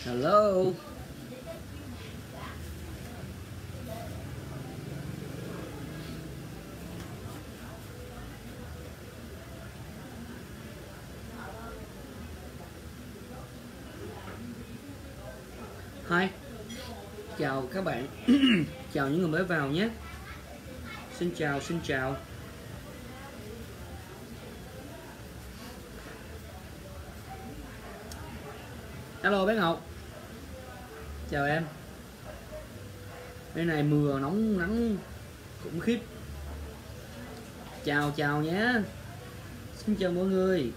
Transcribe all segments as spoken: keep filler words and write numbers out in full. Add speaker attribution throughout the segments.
Speaker 1: Hello. Hi. Chào các bạn. Chào những người mới vào nhé. Xin chào, xin chào. Hello bé Ngọc. Chào em. Bên này mưa nóng nắng khủng khiếp. Chào chào nhé. Xin chào mọi người.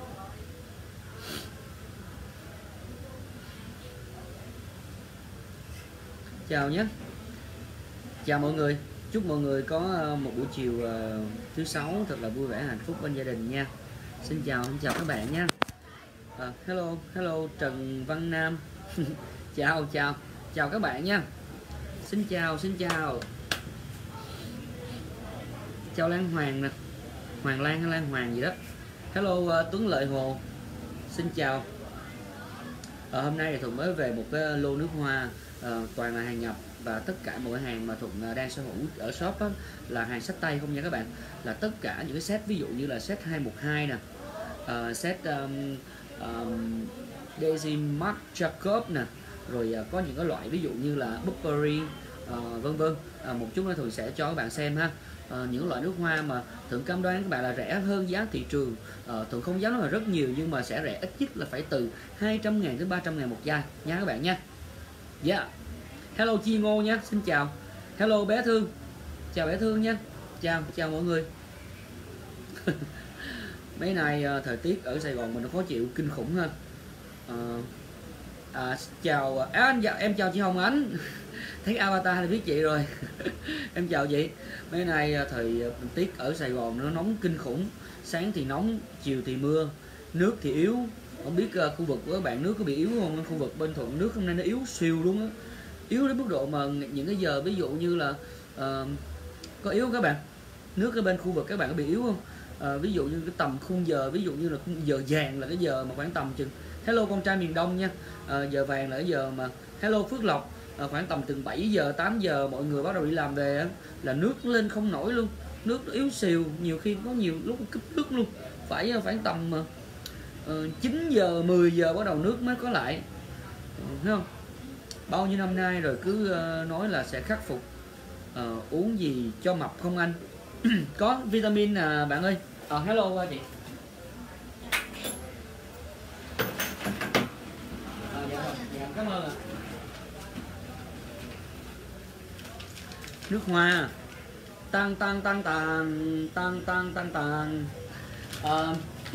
Speaker 1: Chào nhé. Chào mọi người. Chúc mọi người có một buổi chiều uh, thứ sáu thật là vui vẻ hạnh phúc bên gia đình nha. Xin chào, xin chào các bạn nha. Uh, hello, hello Trần Văn Nam. Chào, chào, chào các bạn nha. Xin chào, xin chào. Chào Lan Hoàng nè. Hoàng Lan hay Lan Hoàng gì đó. Hello uh, Tuấn Lợi Hồ. Xin chào. uh, Hôm nay thì Thuận mới về một cái lô nước hoa uh, toàn là hàng nhập. Và tất cả mọi hàng mà Thuận đang sở hữu ở shop đó, là hàng sách tay không nha các bạn. Là tất cả những cái set, ví dụ như là set hai một hai nè, uh, set um, um, Daisy Marc Jacob nè, rồi uh, có những cái loại ví dụ như là Burberry uh, vân vân. uh, Một chút nữa Thuận sẽ cho các bạn xem ha. Uh, những loại nước hoa mà Thuận cam đoan các bạn là rẻ hơn giá thị trường. uh, Thuận không dám nói là rất nhiều, nhưng mà sẽ rẻ ít nhất là phải từ hai trăm ngàn đến ba trăm ngàn một chai nha các bạn nha. Yeah. Hello Chi Ngô nhé, xin chào. Hello bé Thương. Chào bé Thương nha. Chào, chào mọi người. Mấy nay thời tiết ở Sài Gòn mình nó khó chịu kinh khủng ha. à, à, Chào à, anh, em chào chị Hồng Ánh. Thấy avatar thì biết chị rồi. Em chào chị. Mấy nay thời tiết ở Sài Gòn nó nóng kinh khủng. Sáng thì nóng, chiều thì mưa. Nước thì yếu. Không biết uh, khu vực của các bạn nước có bị yếu không? Khu vực bên Thuận nước hôm nay nó yếu siêu luôn á. Yếu đến mức độ mà những cái giờ ví dụ như là uh, có yếu không các bạn? Nước ở bên khu vực các bạn có bị yếu không? Uh, ví dụ như cái tầm khung giờ, ví dụ như là khung giờ vàng là cái giờ mà khoảng tầm chừng, hello con trai miền Đông nha. Uh, giờ vàng là cái giờ mà, hello Phước Lộc, uh, khoảng tầm từ bảy giờ tám giờ mọi người bắt đầu đi làm về là nước lên không nổi luôn. Nước nó yếu xìu, nhiều khi có nhiều lúc cúp nước luôn. Phải phải tầm uh, chín giờ mười giờ bắt đầu nước mới có lại. Uh, thấy không? Bao nhiêu năm nay rồi cứ uh, nói là sẽ khắc phục. uh, Uống gì cho mập không anh? Có vitamin à, bạn ơi. uh, Hello chị. À, dạ, dạ, cảm ơn ạ. Nước hoa tăng tăng tăng tăng tăng tăng tăng tăng. uh,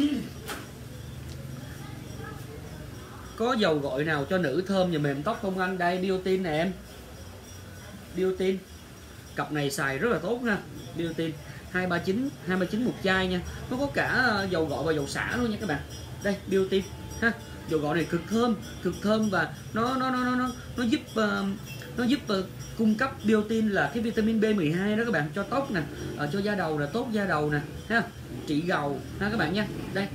Speaker 1: Có dầu gội nào cho nữ thơm và mềm tóc không anh? Đây biotin nè em. Biotin. Cặp này xài rất là tốt nha. Biotin hai ba chín một chai nha. Nó có cả dầu gội và dầu xả luôn nha các bạn. Đây biotin ha. Dầu gội này cực thơm, cực thơm và nó nó nó nó nó giúp uh, nó giúp uh, cung cấp biotin là cái vitamin B mười hai đó các bạn, cho tóc nè, uh, cho da đầu là tốt da đầu nè ha, trị gầu ha các bạn nha. Đây.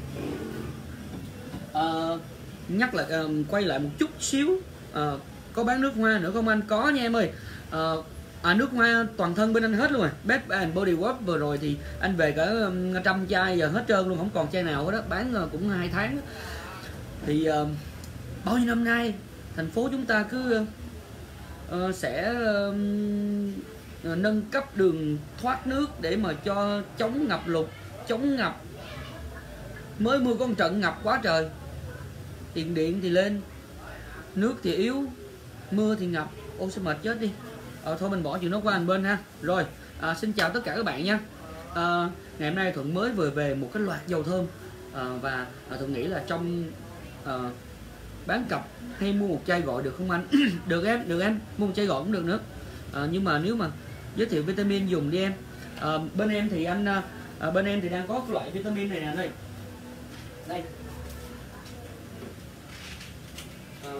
Speaker 1: Uh, nhắc lại uh, quay lại một chút xíu, uh, có bán nước hoa nữa không anh? Có nha em ơi. uh, à, nước hoa toàn thân bên anh hết luôn rồi. Bath and Body Works vừa rồi thì anh về cả um, trăm chai, giờ hết trơn luôn, không còn chai nào hết đó. Bán uh, cũng hai tháng đó. Thì uh, bao nhiêu năm nay thành phố chúng ta cứ uh, sẽ uh, nâng cấp đường thoát nước để mà cho chống ngập lụt, chống ngập. Mới mưa có một trận ngập quá trời, tiền điện thì lên, nước thì yếu, mưa thì ngập. Ô sao mệt chết đi. Ờ, thôi mình bỏ chuyện đó qua một bên ha. Rồi, à, xin chào tất cả các bạn nha. à, Ngày hôm nay Thuận mới vừa về một cái loạt dầu thơm. à, Và à, Thuận nghĩ là trong à, bán cặp hay mua một chai gọi được không anh? Được em, được em, mua một chai gọi cũng được nữa. à, Nhưng mà nếu mà giới thiệu vitamin dùng đi em. à, Bên em thì anh à, bên em thì đang có cái loại vitamin này nè. Đây Đây à,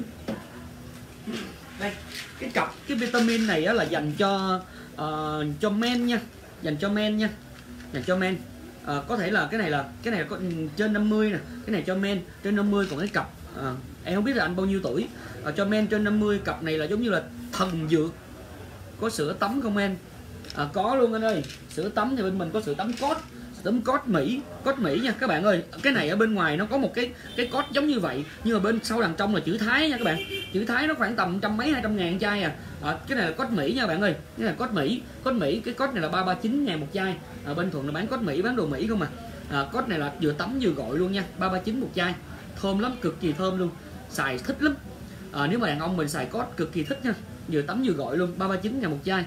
Speaker 1: đây cái cặp cái vitamin này á là dành cho uh, cho men nha, dành cho men nha, dành cho men. Uh, có thể là cái này là cái này là có trên năm mươi nè, cái này cho men trên năm mươi, còn cái cặp uh, Em không biết là anh bao nhiêu tuổi. À, cho men trên năm mươi, cặp này là giống như là thần dược. Có sữa tắm không em? À, có luôn anh ơi. Sữa tắm thì bên mình có sữa tắm cốt, sữa tắm cốt Mỹ, cốt Mỹ nha các bạn ơi. Cái này ở bên ngoài nó có một cái cái cốt giống như vậy, nhưng mà bên sau đằng trong là chữ Thái nha các bạn. Chữ Thái nó khoảng tầm trăm mấy hai trăm ngàn chai à. À, cái này là cốt Mỹ nha các bạn ơi. Cái này là cốt Mỹ, cốt Mỹ, cái cốt này là ba trăm ba mươi chín ngàn một chai. À, bên Thuận là bán cốt Mỹ, bán đồ Mỹ không à. À, cốt này là vừa tắm vừa gội luôn nha, ba trăm ba mươi chín một chai. Thơm lắm, cực kỳ thơm luôn. Xài thích lắm. À, nếu mà đàn ông mình xài cốt cực kỳ thích nha, vừa tắm vừa gội luôn, ba trăm ba mươi chín ngàn một chai.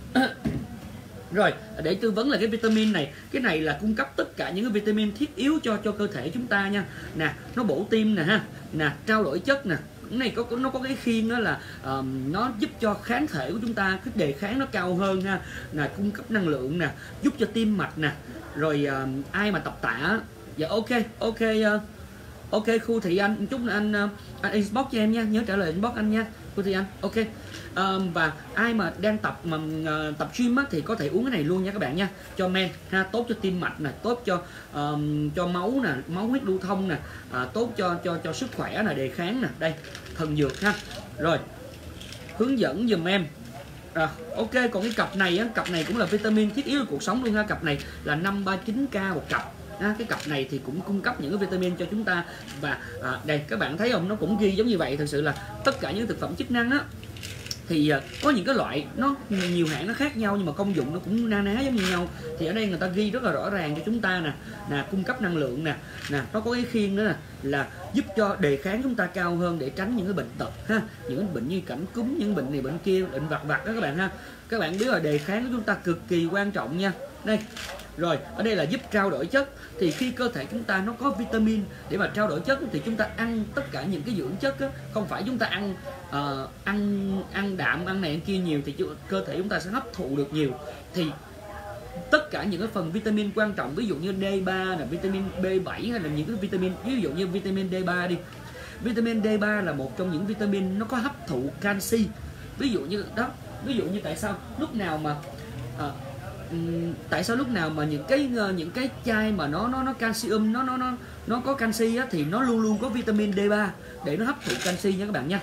Speaker 1: Rồi, để tư vấn là cái vitamin này, cái này là cung cấp tất cả những cái vitamin thiết yếu cho cho cơ thể chúng ta nha. Nè, nó bổ tim nè ha, nè, trao đổi chất nè. Cái này có nó có cái khiên đó là um, nó giúp cho kháng thể của chúng ta, cái đề kháng nó cao hơn ha. Nè, cung cấp năng lượng nè, giúp cho tim mạch nè. Rồi um, ai mà tập tạ, dạ ok, ok uh, ok Khu Thị Anh, chút là anh uh, anh inbox cho em nha, nhớ trả lời inbox anh nha. Khu Thị Anh, ok. Um, và ai mà đang tập mà uh, tập gym á, thì có thể uống cái này luôn nha các bạn nha, cho men ha, tốt cho tim mạch nè, tốt cho um, cho máu nè, máu huyết lưu thông nè, uh, tốt cho cho cho sức khỏe nè, đề kháng nè, đây thần dược ha. Rồi hướng dẫn dùm em. À, ok, còn cái cặp này á, cặp này cũng là vitamin thiết yếu của cuộc sống luôn ha. Cặp này là năm trăm ba mươi chín k một cặp. À, cái cặp này thì cũng cung cấp những cái vitamin cho chúng ta. Và à, đây các bạn thấy không, nó cũng ghi giống như vậy. Thực sự là tất cả những thực phẩm chức năng á thì à, có những cái loại nó nhiều hãng nó khác nhau, nhưng mà công dụng nó cũng na ná giống như nhau. Thì ở đây người ta ghi rất là rõ ràng cho chúng ta nè, nè cung cấp năng lượng nè, nè nó có cái khiên nữa nè, là giúp cho đề kháng chúng ta cao hơn để tránh những cái bệnh tật ha, những cái bệnh như cảm cúm, những bệnh này bệnh kia, bệnh vặt vặt đó các bạn ha. Các bạn biết là đề kháng của chúng ta cực kỳ quan trọng nha. Đây. Rồi, ở đây là giúp trao đổi chất. Thì khi cơ thể chúng ta nó có vitamin để mà trao đổi chất thì chúng ta ăn tất cả những cái dưỡng chất á, không phải chúng ta ăn uh, ăn ăn đạm, ăn này ăn kia nhiều thì cơ thể chúng ta sẽ hấp thụ được nhiều. Thì tất cả những cái phần vitamin quan trọng, ví dụ như D ba là vitamin B bảy, hay là những cái vitamin, ví dụ như vitamin D ba đi. Vitamin D ba là một trong những vitamin nó có hấp thụ canxi. Ví dụ như đó, ví dụ như tại sao lúc nào mà uh, tại sao lúc nào mà những cái những cái chai mà nó nó nó calcium, nó nó nó nó có canxi á, thì nó luôn luôn có vitamin D ba để nó hấp thụ canxi nha các bạn nha.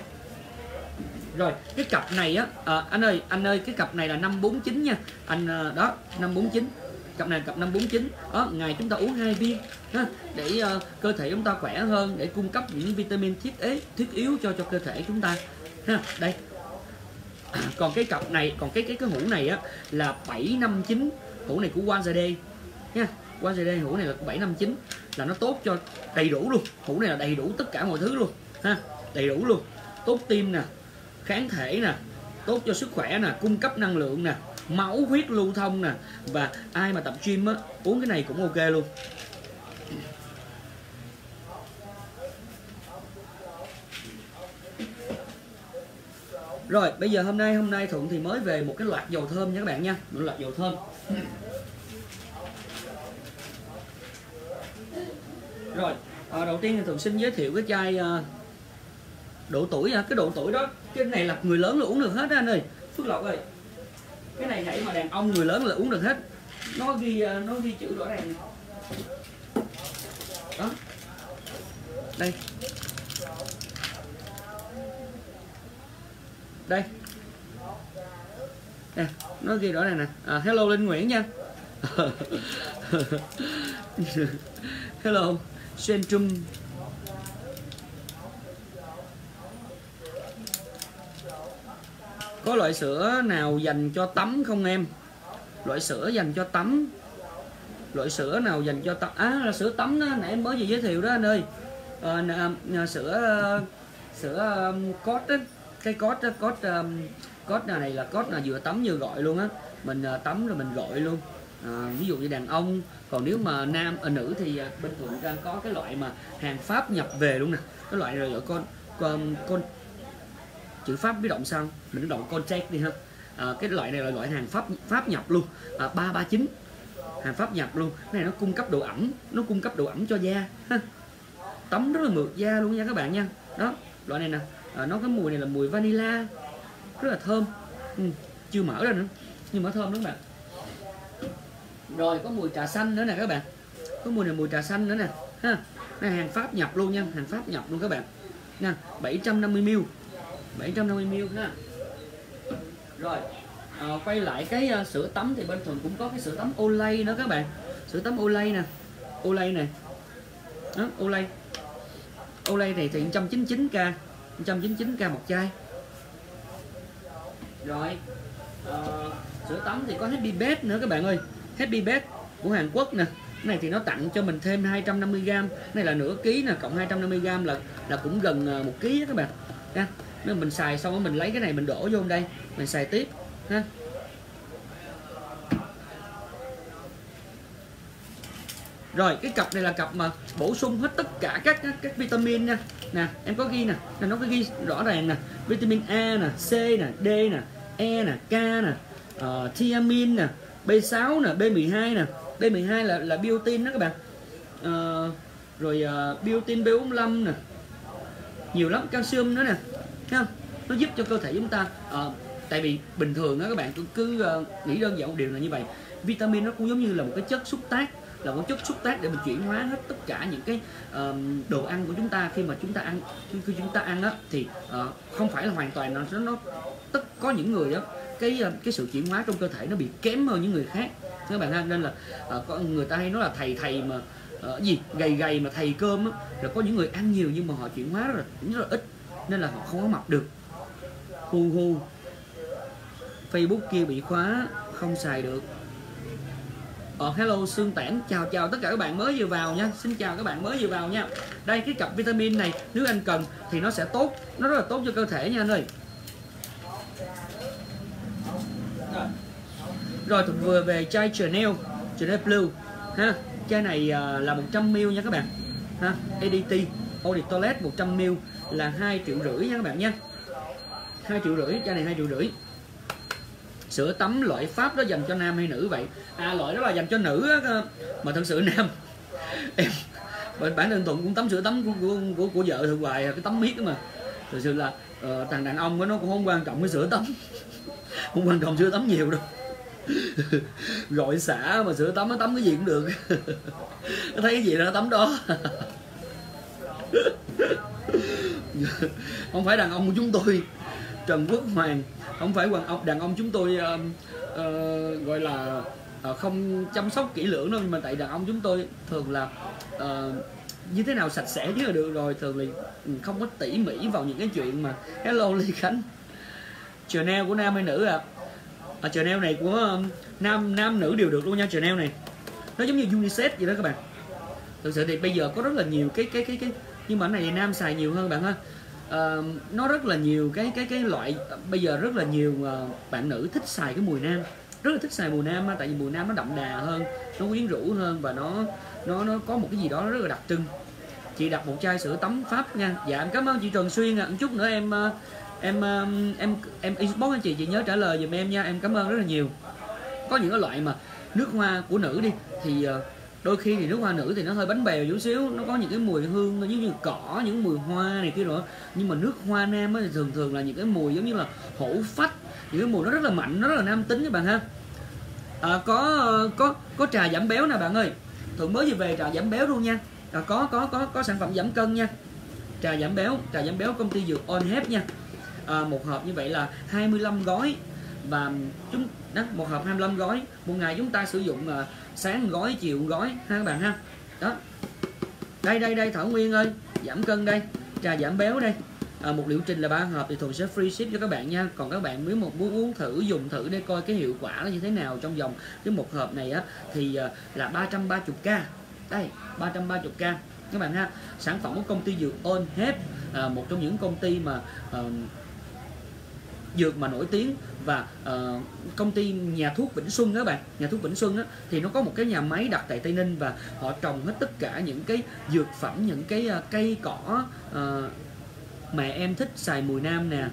Speaker 1: Rồi cái cặp này á, à, anh ơi anh ơi cái cặp này là năm bốn chín nha anh. Đó, năm bốn chín, cặp này cặp năm bốn chín đó. Ngày chúng ta uống hai viên ha, để uh, cơ thể chúng ta khỏe hơn, để cung cấp những vitamin thiết ế thiết yếu cho cho cơ thể chúng ta ha. Đây. Còn cái cặp này, còn cái cái cái hũ này á là bảy năm chín, hũ này của One Day nha. One Day hũ này là bảy năm chín, là nó tốt cho đầy đủ luôn. Hũ này là đầy đủ tất cả mọi thứ luôn ha, đầy đủ luôn. Tốt tim nè, kháng thể nè, tốt cho sức khỏe nè, cung cấp năng lượng nè, máu huyết lưu thông nè. Và ai mà tập gym á, uống cái này cũng ok luôn. Rồi bây giờ hôm nay hôm nay Thuận thì mới về một cái loạt dầu thơm nha các bạn nha, một loạt dầu thơm. Rồi à, đầu tiên thì Thuận xin giới thiệu cái chai uh, độ tuổi à, cái độ tuổi đó, cái này là người lớn là uống được hết đó anh ơi, Phước Lộc ơi. Cái này hãy mà đàn ông người lớn là uống được hết. Nó ghi uh, nó ghi chữ rõ ràng. Đó. Đây. Đây nè, nó ghi rõ ràng nè. À, hello Linh Nguyễn nha. Hello Centrum. Có loại sữa nào dành cho tắm không em? Loại sữa dành cho tắm, loại sữa nào dành cho tắm? À, là sữa tắm đó, nãy em mới vừa giới thiệu đó anh ơi. À, nè, nè, sữa sữa um, cốt đó, cái cốt đó, cốt um, cốt này là cốt là vừa tắm vừa gọi luôn á. Mình uh, tắm rồi mình gọi luôn. À, ví dụ như đàn ông. Còn nếu mà nam ở nữ thì uh, bên Thuận đang có cái loại mà hàng Pháp nhập về luôn nè. Cái loại rồi con con con chữ Pháp biết động sao, mình động contact đi ha. À, cái loại này là loại hàng Pháp Pháp nhập luôn. À, ba ba chín, hàng Pháp nhập luôn. Cái này nó cung cấp độ ẩm, nó cung cấp độ ẩm cho da ha. Tắm rất là mượt da luôn nha các bạn nha. Đó, loại này nè. À, nó cái mùi này là mùi vanilla, rất là thơm. Ừ, chưa mở ra nữa nhưng mà thơm lắm bạn. Rồi có mùi trà xanh nữa nè các bạn, có mùi này mùi trà xanh nữa nè ha. Này hàng Pháp nhập luôn nha, hàng Pháp nhập luôn các bạn. nha, bảy trăm năm mươi mi li lít, bảy trăm năm mươi mi li lít nha. Rồi à, quay lại cái uh, sữa tắm thì bên Thuận cũng có cái sữa tắm Olay nữa các bạn. Sữa tắm Olay nè, Olay nè, đó, Olay Olay này thì một trăm chín mươi chín k, một trăm chín mươi chín k một chai. Rồi à, sữa tắm thì có Happy Bed nữa các bạn ơi, Happy Bed của Hàn Quốc nè. Cái này thì nó tặng cho mình thêm hai trăm năm mươi gam, này là nửa ký nè, cộng hai trăm năm mươi gam là là cũng gần một ký các bạn nha. Nếu mình xài xong rồi mình lấy cái này mình đổ vô đây mình xài tiếp ha. Rồi cái cặp này là cặp mà bổ sung hết tất cả các các, các vitamin nha. Nè em có ghi nè, nó có ghi rõ ràng nè, vitamin A nè, C nè, D nè, E nè, K nè, uh, thiamin nè, B sáu nè, B mười hai nè. B mười hai là là biotin đó các bạn. Uh, rồi uh, biotin B bốn mươi lăm nè, nhiều lắm, calcium nữa nè, thấy không? Nó giúp cho cơ thể chúng ta uh, tại vì bình thường đó các bạn cứ, cứ uh, nghĩ đơn giản một điều là như vậy, vitamin nó cũng giống như là một cái chất xúc tác, là một chất xúc tác để mình chuyển hóa hết tất cả những cái uh, đồ ăn của chúng ta. Khi mà chúng ta ăn khi chúng ta ăn á thì uh, không phải là hoàn toàn nó nó tất có những người đó cái cái sự chuyển hóa trong cơ thể nó bị kém hơn những người khác các bạn ha. Nên là uh, có người ta hay nói là thầy thầy mà uh, gì gầy gầy mà thầy cơm á, là có những người ăn nhiều nhưng mà họ chuyển hóa rất là, rất là ít nên là họ không có mập được. Hu hu, Facebook kia bị khóa không xài được. Ờ, hello Sương Tản, chào chào tất cả các bạn mới vừa vào nha, xin chào các bạn mới vừa vào nha. Đây cái cặp vitamin này nếu anh cần thì nó sẽ tốt, nó rất là tốt cho cơ thể nha anh ơi. Rồi tôi vừa về chai Chanel, Chanel Blue ha. Chai này uh, là một trăm mi li lít nha các bạn ha. a đê tê Eau de Toilette một trăm mi li lít là hai triệu rưỡi nha các bạn nha. hai triệu rưỡi, chai này hai triệu rưỡi. Sữa tắm loại Pháp đó dành cho nam hay nữ vậy? À, loại đó là dành cho nữ á, mà thật sự nam em bản thân Thuận cũng tắm sữa tắm của của, của, của vợ thường hoài cái tắm miết đó mà. Thật sự là uh, thằng đàn ông đó, nó cũng không quan trọng cái sữa tắm không quan trọng sữa tắm nhiều đâu gọi xả mà sữa tắm nó tắm cái gì cũng được nó thấy cái gì là nó tắm đó không phải đàn ông của chúng tôi Trần Quốc Hoàng, không phải đàn ông, đàn ông chúng tôi uh, uh, gọi là uh, không chăm sóc kỹ lưỡng đâu, nhưng mà tại đàn ông chúng tôi thường là uh, như thế nào sạch sẽ chứ là được rồi, thường là không có tỉ mỉ vào những cái chuyện mà. Hello Lê Khánh, Chanel của nam hay nữ à? À, Chanel này của um, nam nam nữ đều được luôn nha. Chanel này nó giống như unisex vậy đó các bạn. Thực sự thì bây giờ có rất là nhiều cái cái cái cái nhưng mà cái này nam xài nhiều hơn bạn ha. Uh, nó rất là nhiều cái cái cái loại, bây giờ rất là nhiều uh, bạn nữ thích xài cái mùi nam, rất là thích xài mùi nam, tại vì mùi nam nó đậm đà hơn, nó quyến rũ hơn và nó nó nó có một cái gì đó rất là đặc trưng. Chị đặt một chai sữa tắm Pháp nha. Dạ em cảm ơn chị Trần Xuyên ạ. À. Một chút nữa em em em em, em inbox anh chị chị nhớ trả lời giùm em nha. Em cảm ơn rất là nhiều. Có những cái loại mà nước hoa của nữ đi thì uh, đôi khi thì nước hoa nữ thì nó hơi bánh bèo chút xíu, nó có những cái mùi hương giống như cỏ, những mùi hoa này kia rồi. Nhưng mà nước hoa nam thì thường thường là những cái mùi giống như là hổ phách, những cái mùi nó rất là mạnh, nó rất là nam tính các bạn ha. À, có có có trà giảm béo nè bạn ơi, Thuận mới vừa về trà giảm béo luôn nha. À, có có có có sản phẩm giảm cân nha, trà giảm béo, trà giảm béo công ty dược Onhep nha. À, một hộp như vậy là hai mươi lăm gói và chúng đó, một hộp hai mươi lăm gói, một ngày chúng ta sử dụng uh, sáng gói chiều gói ha các bạn ha. Đó, đây đây đây Thảo Nguyên ơi, giảm cân đây, trà giảm béo đây. À, một liệu trình là ba hộp thì Thuận sẽ free ship cho các bạn nha. Còn các bạn nếu một muốn uống thử dùng thử để coi cái hiệu quả nó như thế nào trong vòng cái một hộp này á thì uh, là ba trăm ba mươi k. Đây, ba trăm ba mươi k các bạn ha. Sản phẩm của công ty dược Onhep, à, một trong những công ty mà uh, dược mà nổi tiếng và uh, công ty nhà thuốc Vĩnh Xuân đó bạn, nhà thuốc Vĩnh Xuân đó, thì nó có một cái nhà máy đặt tại Tây Ninh và họ trồng hết tất cả những cái dược phẩm, những cái uh, cây cỏ uh, mà em thích xài mùi nam nè,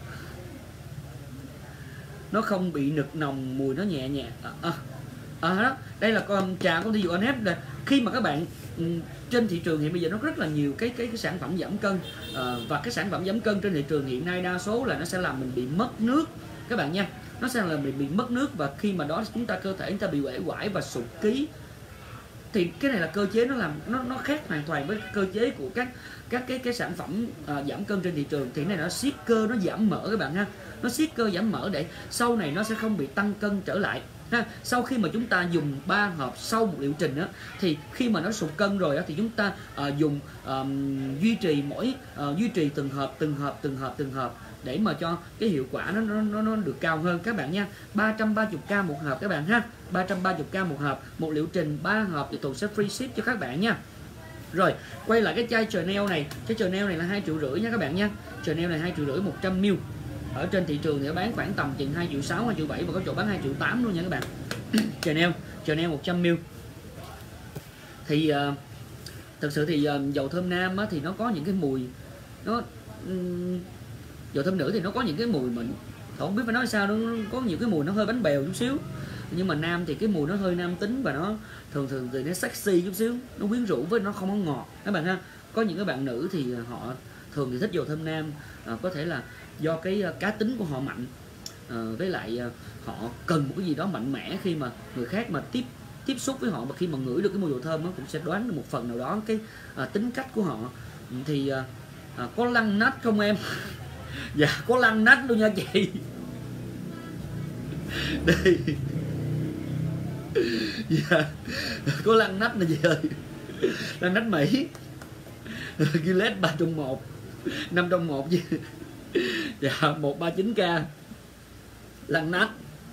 Speaker 1: nó không bị nực nồng, mùi nó nhẹ nhẹ. À, à, à, đó. Đây là con trà công ty dược Onhep. Khi mà các bạn um, trên thị trường hiện bây giờ nó rất là nhiều cái cái, cái sản phẩm giảm cân, à, và cái sản phẩm giảm cân trên thị trường hiện nay đa số là nó sẽ làm mình bị mất nước các bạn nha. Nó sẽ làm mình bị mất nước và khi mà đó chúng ta cơ thể chúng ta bị uể oải và sụt ký. Thì cái này là cơ chế nó làm nó nó khác hoàn toàn với cơ chế của các các cái cái sản phẩm uh, giảm cân trên thị trường. Thì cái này nó siết cơ, nó giảm mỡ các bạn ha, nó siết cơ giảm mỡ để sau này nó sẽ không bị tăng cân trở lại ha. Sau khi mà chúng ta dùng ba hộp sau một liệu trình á, thì khi mà nó sụt cân rồi á, thì chúng ta uh, dùng uh, duy trì mỗi uh, duy trì từng hộp từng hộp từng hộp từng hộp để mà cho cái hiệu quả nó nó nó được cao hơn các bạn nha. ba trăm ba mươi k một hộp các bạn ha, ba trăm ba mươi k một hộp, một liệu trình ba hộp thì Tùng sẽ free ship cho các bạn nha. Rồi quay lại cái chai Chanel này, cái Chanel này là hai triệu rưỡi nha các bạn nha. Chanel này hai triệu rưỡi một trăm mi li lít. Ở trên thị trường thì nó bán khoảng tầm chừng hai triệu sáu, hai triệu bảy và có chỗ bán hai triệu tám luôn nha các bạn. Chanel, Chanel một trăm mi li lít. Thì uh, thực sự thì uh, dầu thơm nam á, thì nó có những cái mùi nó um, dầu thơm nữ thì nó có những cái mùi mình không biết phải nói sao, nó có nhiều cái mùi nó hơi bánh bèo chút xíu. Nhưng mà nam thì cái mùi nó hơi nam tính và nó thường thường thì nó sexy chút xíu, nó quyến rũ với nó không có ngọt các bạn ha. Có những cái bạn nữ thì họ thường thì thích dầu thơm nam, à, có thể là do cái cá tính của họ mạnh, à, với lại à, họ cần một cái gì đó mạnh mẽ khi mà người khác mà tiếp tiếp xúc với họ, mà khi mà ngửi được cái mùi dầu thơm nó cũng sẽ đoán được một phần nào đó cái à, tính cách của họ. Thì à, à, có lăng nách không em? Dạ có lăng nách luôn nha chị. Đây. Dạ có lăng nách nè chị ơi, lăng nách Mỹ. Gillette ba trong một, năm trong một chứ. Dạ một ba chín k lăng nách.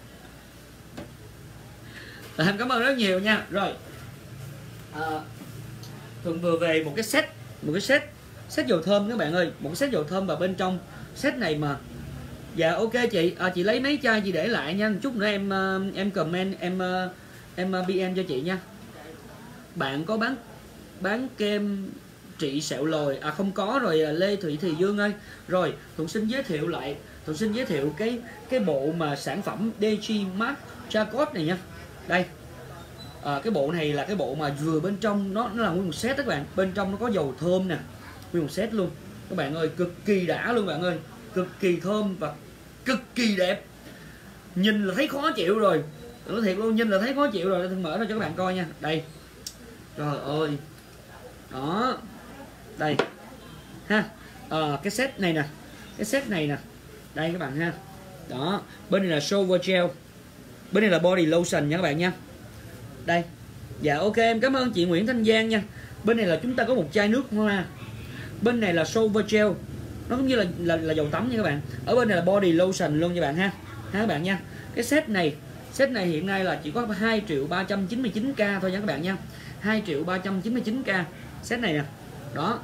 Speaker 1: Em cảm ơn rất nhiều nha. Rồi à, Thuận vừa về một cái set, một cái set set dầu thơm các bạn ơi, một cái set dầu thơm và bên trong set này mà. Dạ ok chị, à, chị lấy mấy chai chị để lại nha, chút nữa em em comment em em bê en cho chị nha. Bạn có bán bán kem trị sẹo lồi à? Không có rồi Lê Thụy Thì Dương ơi. Rồi Thuận xin giới thiệu lại, Thuận xin giới thiệu cái cái bộ mà sản phẩm đê giê Max Charcoal này nha. Đây à, cái bộ này là cái bộ mà vừa bên trong nó nó là nguyên một set các bạn, bên trong nó có dầu thơm nè, nguyên một set luôn các bạn ơi, cực kỳ đã luôn bạn ơi, cực kỳ thơm và cực kỳ đẹp. Nhìn là thấy khó chịu rồi, nói thiệt luôn, nhìn là thấy khó chịu rồi. Tôi mở ra cho các bạn coi nha. Đây, trời ơi, đó, đây ha, à, cái set này nè, cái set này nè, đây các bạn ha, đó, bên này là shower gel, bên này là body lotion nha các bạn nha. Đây, dạ ok em cảm ơn chị Nguyễn Thanh Giang nha. Bên này là chúng ta có một chai nước hoa, bên này là shower gel, nó cũng như là là, là dầu tắm nha các bạn. Ở bên này là body lotion luôn nha bạn ha, ha các bạn nha. Cái set này, set này hiện nay là chỉ có hai triệu ba trăm chín mươi chín k thôi nha các bạn nha, hai triệu ba trăm chín mươi chín k set này nè. Đó,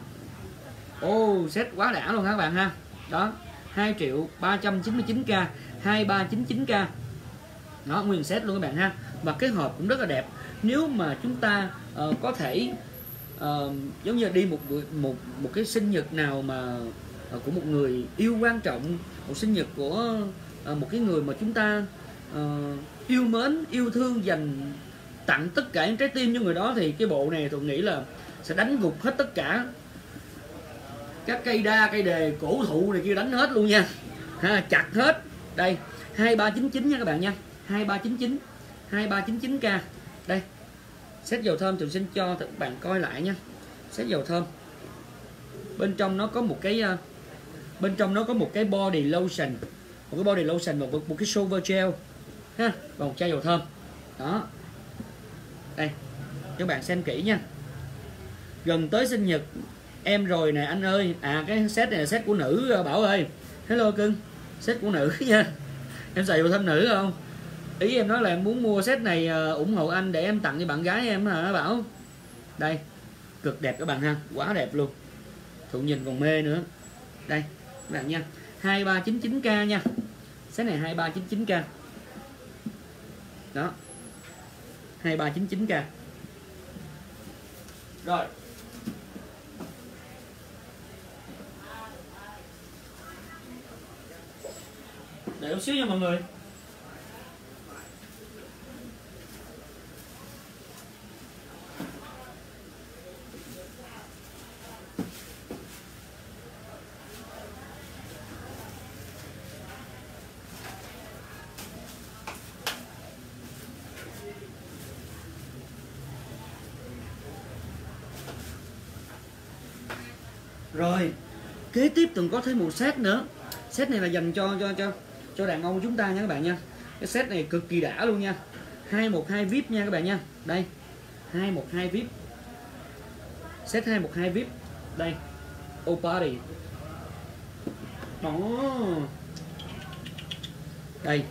Speaker 1: ô oh, set quá đã luôn các bạn ha. Đó, hai triệu ba trăm chín mươi chín k, hai ba chín chín k, đó nguyên set luôn các bạn ha. Và cái hộp cũng rất là đẹp. Nếu mà chúng ta uh, có thể uh, giống như đi một một một cái sinh nhật nào mà uh, của một người yêu quan trọng, một sinh nhật của uh, một cái người mà chúng ta uh, yêu mến, yêu thương, dành tặng tất cả những trái tim cho người đó, thì cái bộ này tôi nghĩ là sẽ đánh gục hết tất cả các cây đa, cây đề, cổ thụ này kia, đánh hết luôn nha ha, chặt hết. Đây hai ba chín chín nha các bạn nha, hai ba chín chín, hai ba chín chín k. Đây set dầu thơm tôi xin cho các bạn coi lại nha. Set dầu thơm bên trong nó có một cái uh, bên trong nó có một cái body lotion, một cái body lotion và một, một cái shower gel ha, và một chai dầu thơm. Đó, đây các bạn xem kỹ nha. Gần tới sinh nhật em rồi nè anh ơi. À cái set này là set của nữ Bảo ơi. Hello cưng, set của nữ nha. Em xài dầu thơm nữ không? Ý em nói là em muốn mua set này uh, ủng hộ anh để em tặng cho bạn gái em hả Bảo? Đây, cực đẹp các bạn ha, quá đẹp luôn. Thuận nhìn còn mê nữa. Đây các bạn nha, hai ba chín chín k nha. Set này hai ba chín chín k. Đó, hai ba chín chín k. Rồi, để một xíu nha mọi người. Rồi kế tiếp Tường có thêm một set nữa. Set này là dành cho cho cho cho đàn ông chúng ta nha các bạn nha. Cái set này cực kỳ đã luôn nha. hai một hai vi ai pi nha các bạn nha. Đây hai một hai vi ai pi. Set hai một hai vi ai pi. Đây Oh Party. Đó. Đây.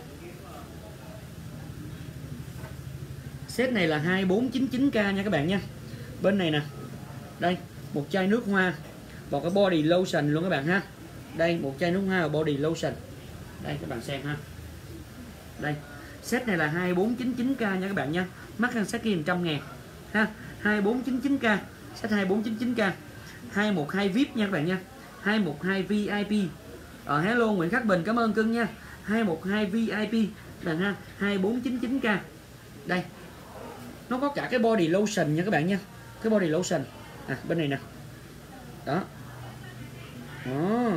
Speaker 1: Set này là hai bốn chín chín k nha các bạn nha. Bên này nè. Đây, một chai nước hoa và cái body lotion luôn các bạn ha. Đây, một chai nước hoa và body lotion. Đây các bạn xem ha. Đây, set này là hai bốn chín chín k nha các bạn nha. Mắc hơn set kia một trăm ngàn ha. hai bốn chín chín k. Set hai bốn chín chín k. hai một hai vi ai pi nha các bạn nha. hai một hai vi ai pi. Ờ, hello Nguyễn Khắc Bình, cảm ơn cưng nha. hai một hai vi ai pi bạn ha. hai bốn chín chín k. Đây. Nó có cả cái body lotion nha các bạn nha. Cái body lotion. À, bên này nè. Đó. Đó.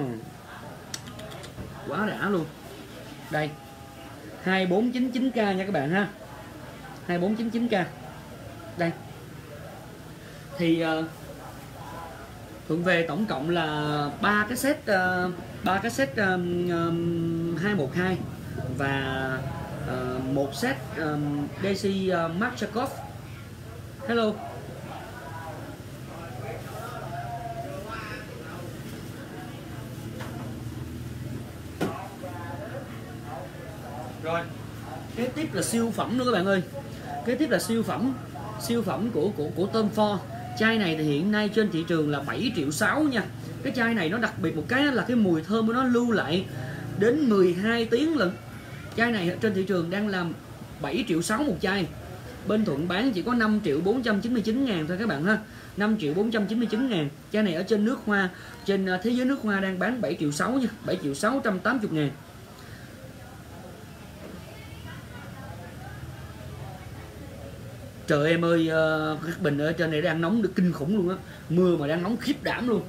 Speaker 1: Quá đã luôn. Đây. hai bốn chín chín k nha các bạn ha. hai bốn chín chín k. Đây. Thì uh, Thuận về tổng cộng là ba cái set ba uh, cái set um, um, hai một hai và uh, một set um, Daisy uh, Marchakov. Hello. Rồi. Kế tiếp là siêu phẩm nữa các bạn ơi. Kế tiếp là siêu phẩm, siêu phẩm của của của Tom Ford. Chai này thì hiện nay trên thị trường là bảy triệu sáu nha. Cái chai này nó đặc biệt một cái là cái mùi thơm của nó lưu lại đến mười hai tiếng lận. Chai này trên thị trường đang làm bảy triệu sáu một chai. Bên Thuận bán chỉ có năm triệu bốn trăm chín mươi chín ngàn thôi các bạn ha. năm triệu bốn trăm chín mươi chín ngàn. Chai này ở trên nước hoa, trên thế giới nước hoa đang bán bảy triệu sáu nha. bảy triệu sáu trăm tám mươi ngàn. Trời em ơi, uh, các bình ở trên này đang nóng được kinh khủng luôn á. Mưa mà đang nóng khiếp đảm luôn.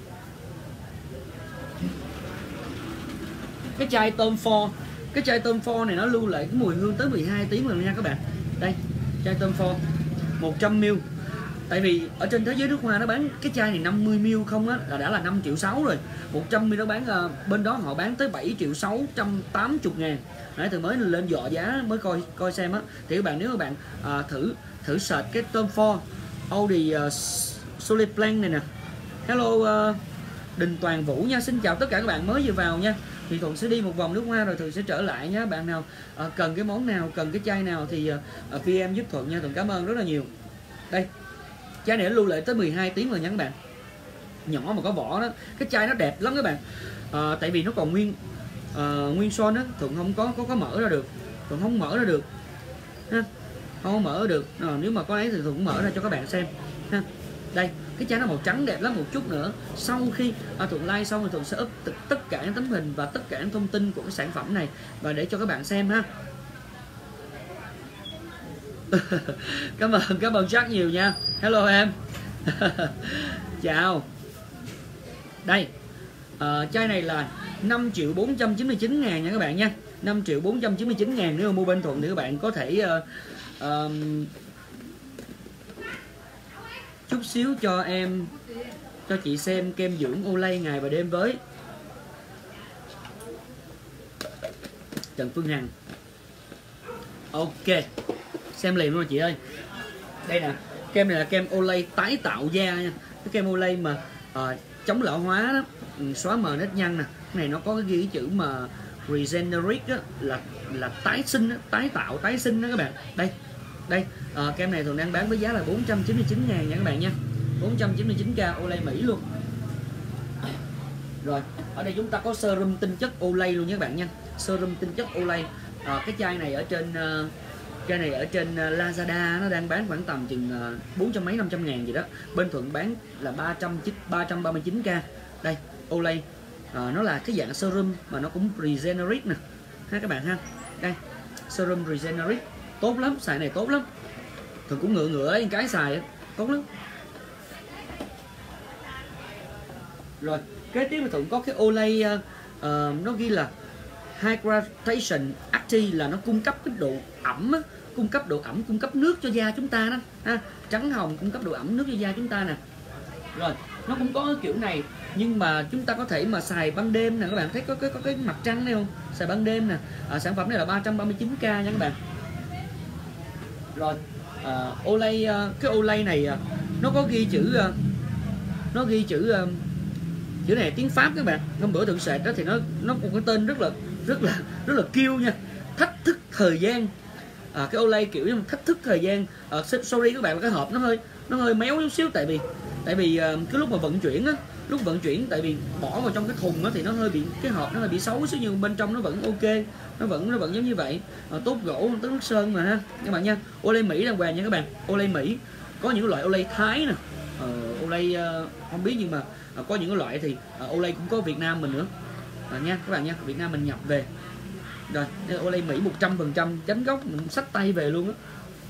Speaker 1: Cái chai Tom Ford, cái chai Tom Ford này nó lưu lại cái mùi hương tới mười hai tiếng rồi nha các bạn. Đây, chai Tom Ford một trăm mi li lít. Tại vì ở trên thế giới nước hoa nó bán cái chai này năm mươi mi li lít không á là đã là năm triệu sáu rồi. một trăm mi li lít nó bán uh, bên đó họ bán tới bảy triệu sáu trăm tám mươi ngàn. Nãy từ mới lên dọ giá mới coi coi xem á. Thì các bạn nếu các bạn uh, thử thử search cái Tom Ford Audi uh, Soliplan này nè. Hello uh, Đình Toàn Vũ nha. Xin chào tất cả các bạn mới vừa vào nha. Thì Thuận sẽ đi một vòng nước hoa rồi Thuận sẽ trở lại nhé. Bạn nào uh, cần cái món nào, cần cái chai nào thì uh, pê em giúp Thuận nha. Thuận cảm ơn rất là nhiều. Đây, chai này nó lưu lại tới mười hai tiếng rồi nha các bạn. Nhỏ mà có vỏ đó. Cái chai nó đẹp lắm các bạn. uh, Tại vì nó còn nguyên uh, nguyên son á. Thuận không có, có có mở ra được. Thuận không mở ra được ha. Không mở được. À, nếu mà có ấy thì Thuận cũng mở ra cho các bạn xem ha. Đây, cái chai nó màu trắng đẹp lắm. Một chút nữa sau khi à, Thuận like xong thì Thuận sẽ up tất cả những tấm hình và tất cả những thông tin của cái sản phẩm này và để cho các bạn xem ha. Cảm ơn, cảm ơn Jack nhiều nha. Hello em. Chào. Đây, à, chai này là năm triệu bốn trăm chín mươi chín ngàn nha các bạn nha. năm triệu bốn trăm chín mươi chín ngàn. Nếu mà mua bên Thuận thì các bạn có thể uh, uh, chút xíu cho em, cho chị xem kem dưỡng Olay ngày và đêm với. Trần Phương Hằng. Ok, xem liền luôn chị ơi. Đây nè, kem này là kem Olay tái tạo da nha. Cái kem Olay mà uh, chống lão hóa đó, xóa mờ nếp nhăn nè. Cái này nó có cái ghi cái chữ mà regenerate đó, là là tái sinh đó, tái tạo, tái sinh đó các bạn. Đây, đây, à, kem này thường đang bán với giá là bốn trăm chín mươi chín ngàn nha các bạn nha. bốn trăm chín mươi chín k Olay Mỹ luôn. Rồi, ở đây chúng ta có serum tinh chất Olay luôn nha các bạn nha. Serum tinh chất Olay. À, cái chai này ở trên uh, chai này ở trên uh, Lazada nó đang bán khoảng tầm chừng uh, bốn trăm mấy năm trăm ngàn gì đó. Bên Thuận bán là ba trăm ba trăm ba mươi chín k. Đây, Olay. À, nó là cái dạng serum mà nó cũng regenerate nè ha các bạn ha. Đây, serum regenerate tốt lắm, xài này tốt lắm. Thường cũng ngựa ngựa ấy, cái xài tốt lắm. Rồi, kế tiếp là Thuận có cái Olay uh, uh, nó ghi là Hydration Active, là nó cung cấp cái độ ẩm á, cung cấp độ ẩm, cung cấp nước cho da chúng ta đó ha. Trắng hồng cung cấp độ ẩm nước cho da chúng ta nè. Rồi, nó cũng có cái kiểu này nhưng mà chúng ta có thể mà xài ban đêm nè các bạn, thấy có cái có cái mặt trăng này không, xài ban đêm nè. À, sản phẩm này là ba trăm ba mươi chín k nha các bạn. Rồi à, Olay, cái Olay này nó có ghi chữ, nó ghi chữ chữ này tiếng Pháp các bạn. Hôm bữa thượng sệt đó thì nó nó một cái tên rất là rất là rất là kêu nha, thách thức thời gian. À, cái Olay kiểu như thách thức thời gian. À, sorry các bạn, là cái hộp nó hơi nó hơi méo chút xíu, tại vì tại vì uh, cái lúc mà vận chuyển á, lúc vận chuyển tại vì bỏ vào trong cái thùng á thì nó hơi bị, cái hộp nó hơi bị xấu xíu, nhưng bên trong nó vẫn ok, nó vẫn nó vẫn giống như vậy. À, tốt gỗ, tốt nước sơn mà ha các bạn nha. Olay Mỹ đàng hoàng nha các bạn. Olay Mỹ có những loại Olay Thái nè, uh, Olay uh, không biết, nhưng mà uh, có những cái loại thì uh, Olay cũng có Việt Nam mình nữa à, nha các bạn nha. Việt Nam mình nhập về rồi. Olay Mỹ một trăm phần trăm chánh gốc, mình xách tay về luôn á.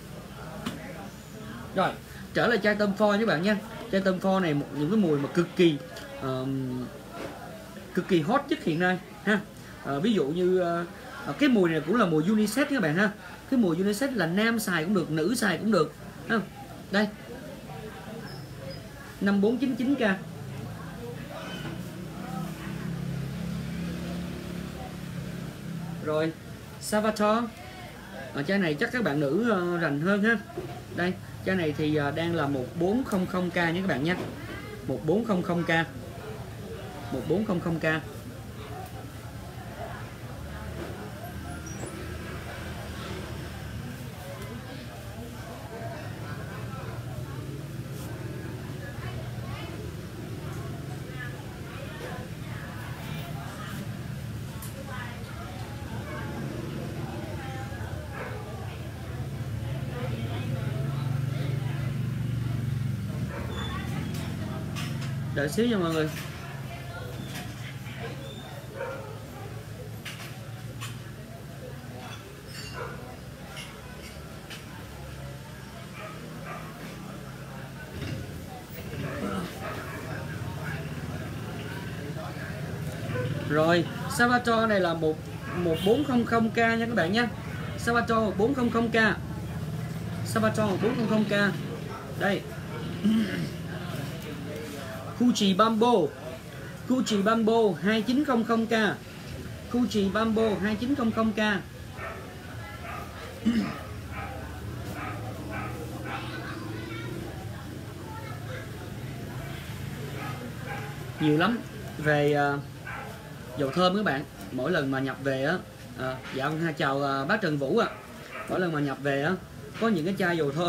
Speaker 1: Rồi trở lại chai Tom Ford các bạn nha. Chai Tom Ford này một những cái mùi mà cực kỳ uh, cực kỳ hot nhất hiện nay ha. Uh, ví dụ như uh, cái mùi này cũng là mùi unisex các bạn ha. Cái mùi unisex là nam xài cũng được, nữ xài cũng được ha. Đây năm bốn chín chín k. Rồi Salvatore, à, chai này chắc các bạn nữ uh, rành hơn ha. Đây chai này thì uh, đang là một bốn không không k nha các bạn nha. một bốn không không k, một bốn không không k. Đợi xíu nha mọi người. Rồi Salvatore này là một một bốn không không k nha các bạn nha. Salvatore một bốn không không k. Salvatore một bốn không không k. Đây. Gucci Bambo, Gucci Bambo hai chín không không k, Gucci Bambo hai chín không không k. Nhiều lắm. Về uh, dầu thơm các bạn, mỗi lần mà nhập về á, uh, dạ vâng, chào uh, bác Trần Vũ ạ. À. Mỗi lần mà nhập về á, có những cái chai dầu thơm,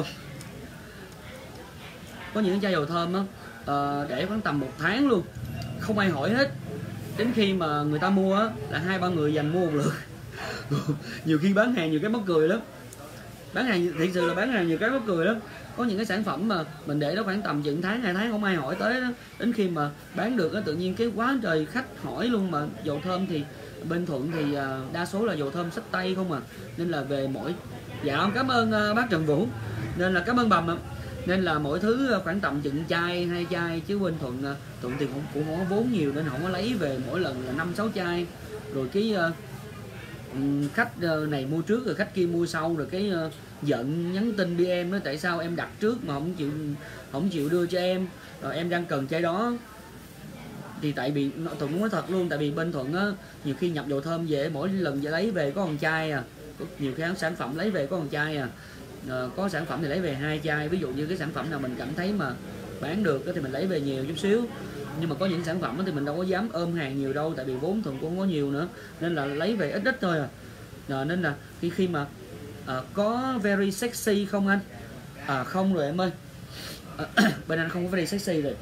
Speaker 1: có những cái chai dầu thơm á, uh, để khoảng tầm một tháng luôn, không ai hỏi hết. Đến khi mà người ta mua á, là hai ba người dành mua một lượt. Nhiều khi bán hàng nhiều cái mắc cười lắm. Bán hàng thiệt sự là bán hàng nhiều cái mắc cười lắm. Có những cái sản phẩm mà mình để đó khoảng tầm chừng tháng hai tháng không ai hỏi tới đó. Đến khi mà bán được á, tự nhiên cái quá trời khách hỏi luôn. Mà dầu thơm thì bên Thuận thì đa số là dầu thơm xách tay không à, nên là về mỗi, dạ cảm ơn bác Trần Vũ, nên là cảm ơn Bầm ạ. Nên là mỗi thứ khoảng tầm chừng chai hai chai, chứ bên Thuận Thuận thì cũng cũng không có vốn nhiều nên không có lấy về mỗi lần là năm sáu chai. Rồi cái uh, khách này mua trước rồi khách kia mua sau, rồi cái uh, giận nhắn tin đi em nói tại sao em đặt trước mà không chịu không chịu đưa cho em, rồi em đang cần chai đó. Thì tại vì Thuận cũng nói thật luôn, tại vì bên Thuận á, nhiều khi nhập dầu thơm về mỗi lần về lấy về có một chai à, nhiều cái sản phẩm lấy về có một chai à. À, có sản phẩm thì lấy về hai chai. Ví dụ như cái sản phẩm nào mình cảm thấy mà bán được thì mình lấy về nhiều chút xíu, nhưng mà có những sản phẩm thì mình đâu có dám ôm hàng nhiều đâu, tại vì vốn Thuận cũng không có nhiều nữa, nên là lấy về ít ít thôi à. À, nên là khi khi mà à, có very sexy không anh? À không rồi em ơi, à, bên anh không có very sexy rồi.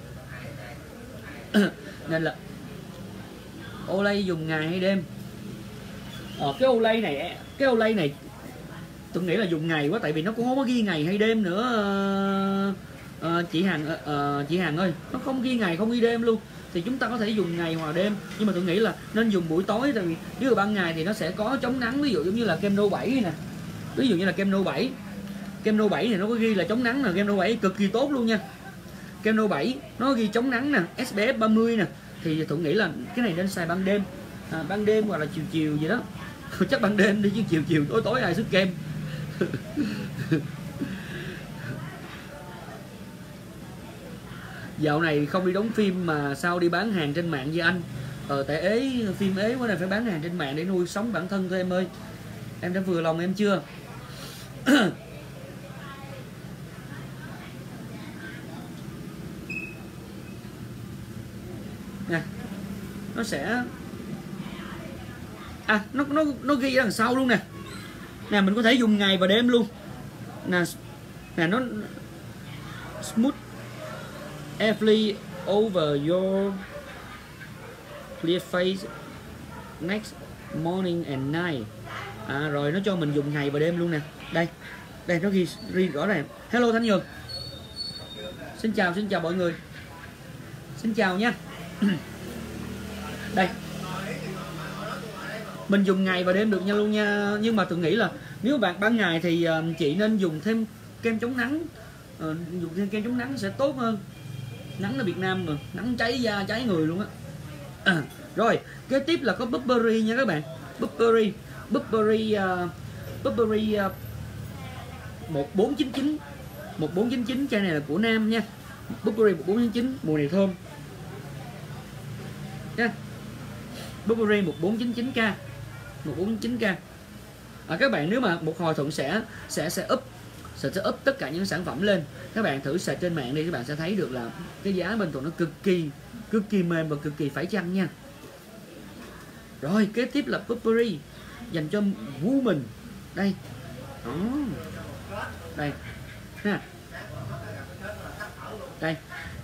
Speaker 1: Nên là Olay dùng ngày hay đêm? À, cái Olay này cái Olay này tôi nghĩ là dùng ngày quá, tại vì nó cũng không có ghi ngày hay đêm nữa. À, à, chị Hằng à, chị Hằng ơi, nó không ghi ngày không ghi đêm luôn, thì chúng ta có thể dùng ngày hoặc đêm, nhưng mà tôi nghĩ là nên dùng buổi tối, tại vì nếu mà ban ngày thì nó sẽ có chống nắng. Ví dụ giống như là kem nâu bảy nè, ví dụ như là kem nâu bảy, kem nâu bảy thì nó có ghi là chống nắng nè, kem nâu bảy cực kỳ tốt luôn nha. Kem nâu bảy nó ghi chống nắng nè, ét pê ép ba mươi nè, thì tôi nghĩ là cái này nên xài ban đêm, à, ban đêm hoặc là chiều chiều gì đó. Chắc ban đêm đi chứ chiều chiều tối tối ai sức kem. Dạo này không đi đóng phim mà sao đi bán hàng trên mạng với anh? Ờ tại ế, phim ế quá này phải bán hàng trên mạng để nuôi sống bản thân thôi em ơi. Em đã vừa lòng em chưa? Nè, nó sẽ à nó nó nó ghi ở đằng sau luôn nè. Nè mình có thể dùng ngày và đêm luôn. Nè, nè nó smooth airflow over your clear face next morning and night. À, rồi nó cho mình dùng ngày và đêm luôn nè. Đây, đây nó ghi, ghi rõ ràng. Hello Thanh Nhường. Xin chào, xin chào mọi người. Xin chào nha. Đây, mình dùng ngày và đêm được nha luôn nha. Nhưng mà tôi nghĩ là nếu bạn ban ngày thì uh, chị nên dùng thêm kem chống nắng. uh, Dùng thêm kem chống nắng sẽ tốt hơn. Nắng ở Việt Nam mà, nắng cháy da cháy người luôn á. À, rồi kế tiếp là có Burberry nha các bạn. Burberry Burberry uh, Burberry uh, một bốn chín chín một bốn chín chín, chai này là của nam nha. Burberry một bốn chín chín, mùa này thơm nha. Burberry một bốn chín chín K một bốn chín K. À, các bạn nếu mà một hồi Thuận sẽ sẽ sẽ up sẽ, sẽ up tất cả những sản phẩm lên, các bạn thử search trên mạng đi, các bạn sẽ thấy được là cái giá bên Thuận nó cực kỳ cực kỳ mềm và cực kỳ phải chăng nha. Rồi kế tiếp là Burberry dành cho woman. Đây đó, đây ha, đây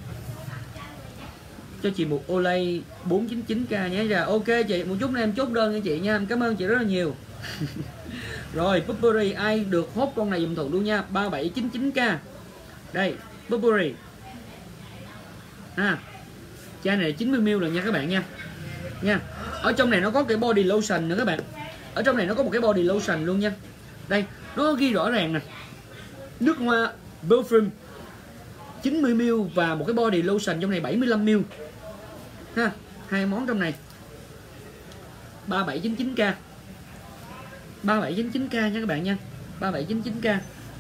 Speaker 1: cho chị một Olay bốn chín chín K nhé. Rồi ok chị, một chút nữa em chốt đơn cho chị nha, cảm ơn chị rất là nhiều. Rồi Burberry ai được hốt con này dùm Thuận luôn nha, ba bảy chín chín K. Đây Burberry ha, chai này chín mươi mi li lít rồi nha các bạn nha. Nha, ở trong này nó có cái body lotion nữa các bạn. Ở trong này nó có một cái body lotion luôn nha. Đây nó ghi rõ ràng nè, nước hoa perfume chín mươi mi li lít và một cái body lotion trong này bảy mươi lăm mi li lít ha, hai món trong này. Ba bảy chín chín K ba bảy chín chín K nha các bạn nha, ba bảy chín chín K.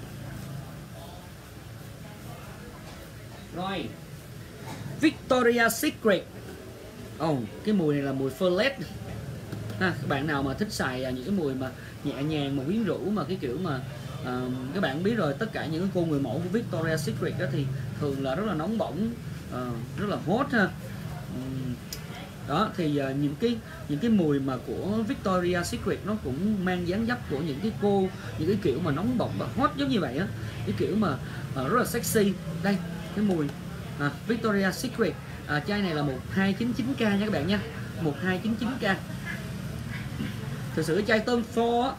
Speaker 1: Rồi Victoria's Secret. Ồ, oh, cái mùi này là mùi Ferlet ha. Các bạn nào mà thích xài những cái mùi mà nhẹ nhàng mà quyến rũ mà cái kiểu mà uh, các bạn biết rồi, tất cả những cái cô người mẫu của Victoria's Secret đó thì thường là rất là nóng bỏng, uh, rất là hot ha. Um, đó thì uh, những cái những cái mùi mà của Victoria's Secret nó cũng mang dáng dấp của những cái cô, những cái kiểu mà nóng bỏng và hot giống như vậy á, cái kiểu mà uh, rất là sexy. Đây cái mùi uh, Victoria's Secret. À, chai này là một hai chín chín K nha các bạn nha, một hai chín chín K. Thực sự cái chai Tom Ford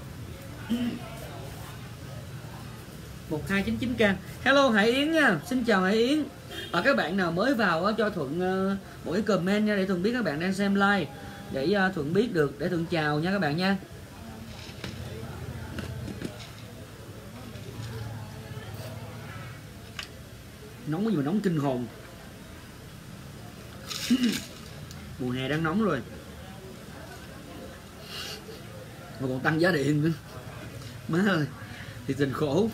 Speaker 1: một hai chín chín K. Hello Hải Yến nha, xin chào Hải Yến. Và các bạn nào mới vào đó, cho Thuận uh, mỗi comment nha, để Thuận biết các bạn đang xem live, để uh, Thuận biết được, để Thuận chào nha các bạn nha. Nóng cái gì mà nóng kinh hồn. Mùa hè đang nóng rồi mà còn tăng giá điện nữa, má ơi thì tình khổ.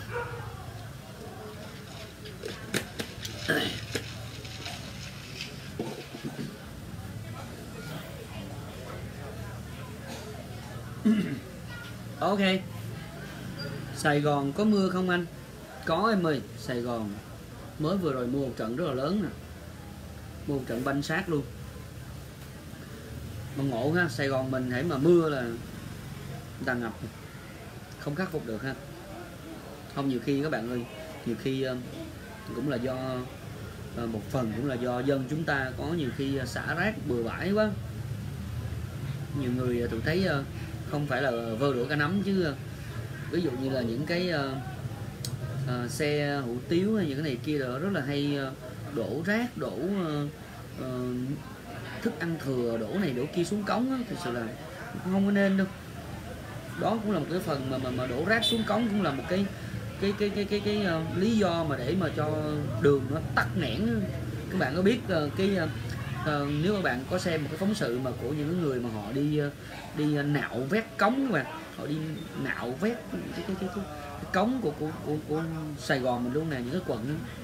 Speaker 1: Ok, Sài Gòn có mưa không anh? Có em ơi, Sài Gòn mới vừa rồi mua một trận rất là lớn nè, mua một trận banh sát luôn. Mà ngộ ha, Sài Gòn mình hãy mà mưa là người ta ngập, không khắc phục được ha. Không, nhiều khi các bạn ơi, nhiều khi cũng là do một phần cũng là do dân chúng ta có nhiều khi xả rác bừa bãi quá. Nhiều người tôi thấy không phải là vơ đũa cả nắm, chứ ví dụ như là những cái uh, uh, xe hủ tiếu hay những cái này kia đó rất là hay uh, đổ rác, đổ uh, uh, thức ăn thừa, đổ này đổ kia xuống cống á, thực sự là không có nên đâu. Đó cũng là một cái phần mà mà, mà đổ rác xuống cống cũng là một cái cái cái cái cái cái, cái uh, lý do mà để mà cho đường nó tắc nghẽn. Các bạn có biết uh, cái uh, uh, nếu các bạn có xem một cái phóng sự mà của những người mà họ đi uh, đi uh, nạo vét cống, các bạn, họ đi nạo vét cái cái cái, cái, cái cống của, của của của Sài Gòn mình luôn nè, những cái quận đó.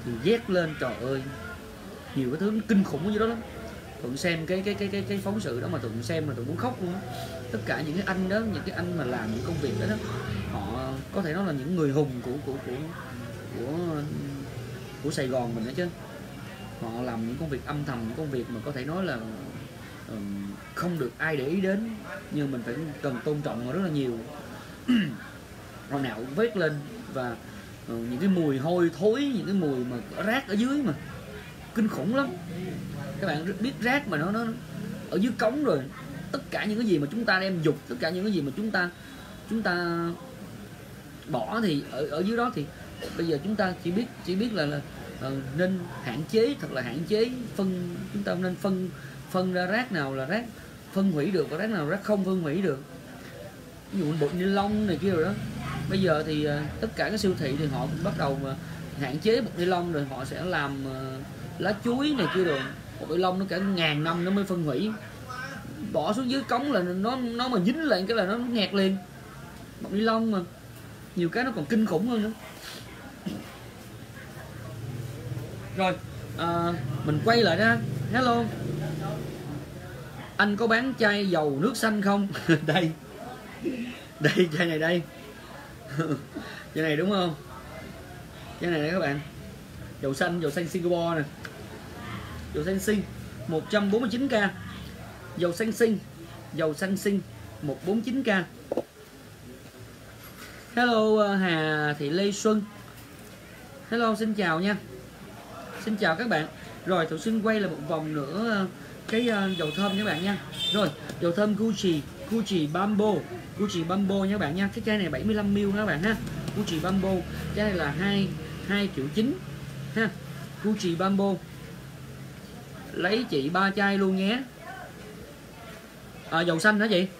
Speaker 1: Mình ghét lên, trời ơi, nhiều cái thứ nó kinh khủng như đó lắm. Thuận xem cái cái cái cái cái phóng sự đó mà Thuận xem mà Thuận muốn khóc luôn á. Tất cả những cái anh đó, những cái anh mà làm những công việc đó, đó họ có thể nói là những người hùng của của của của của Sài Gòn mình đó chứ. Họ làm những công việc âm thầm, những công việc mà có thể nói là um, không được ai để ý đến, nhưng mình phải cần tôn trọng họ rất là nhiều. Họ nào cũng vét lên và uh, những cái mùi hôi thối, những cái mùi mà rác ở dưới mà kinh khủng lắm. Các bạn biết rác mà nó nó ở dưới cống rồi, tất cả những cái gì mà chúng ta đem dục, tất cả những cái gì mà chúng ta chúng ta bỏ thì ở ở dưới đó, thì bây giờ chúng ta chỉ biết chỉ biết là, là uh, nên hạn chế, thật là hạn chế phân. Chúng ta nên phân phân ra rác nào là rác phân hủy được và rác nào rác không phân hủy được. Ví dụ bột ni lông này kia rồi đó, bây giờ thì uh, tất cả các siêu thị thì họ cũng bắt đầu mà hạn chế bột ni lông, rồi họ sẽ làm uh, lá chuối này kia rồi. Bột ni lông nó cả ngàn năm nó mới phân hủy, bỏ xuống dưới cống là nó nó mà dính lại cái là nó nghẹt liền. Bột ni lông mà nhiều cái nó còn kinh khủng hơn nữa. Rồi à, mình quay lại đó. Hello, anh có bán chai dầu nước xanh không? Đây, đây chai này đây. Chai này đúng không? Chai này đây các bạn, dầu xanh, dầu xanh Singapore nè, dầu xanh Sing một trăm bốn mươi chín k, dầu xanh Sing, dầu xanh Sing một trăm bốn mươi chín k. Hello Hà Thị Lê Xuân, hello, xin chào nha, xin chào các bạn. Rồi Thụ xin quay lại một vòng nữa cái uh, dầu thơm nha các bạn nha. Rồi dầu thơm Gucci, Gucci Bambo, Gucci Bambo nha các bạn nha. Cái chai này bảy mươi lăm mi li lít các bạn ha. Gucci Bambo, chai này là hai hai triệu chín ha. Gucci Bambo, lấy chị ba chai luôn nhé. À, dầu xanh hả chị?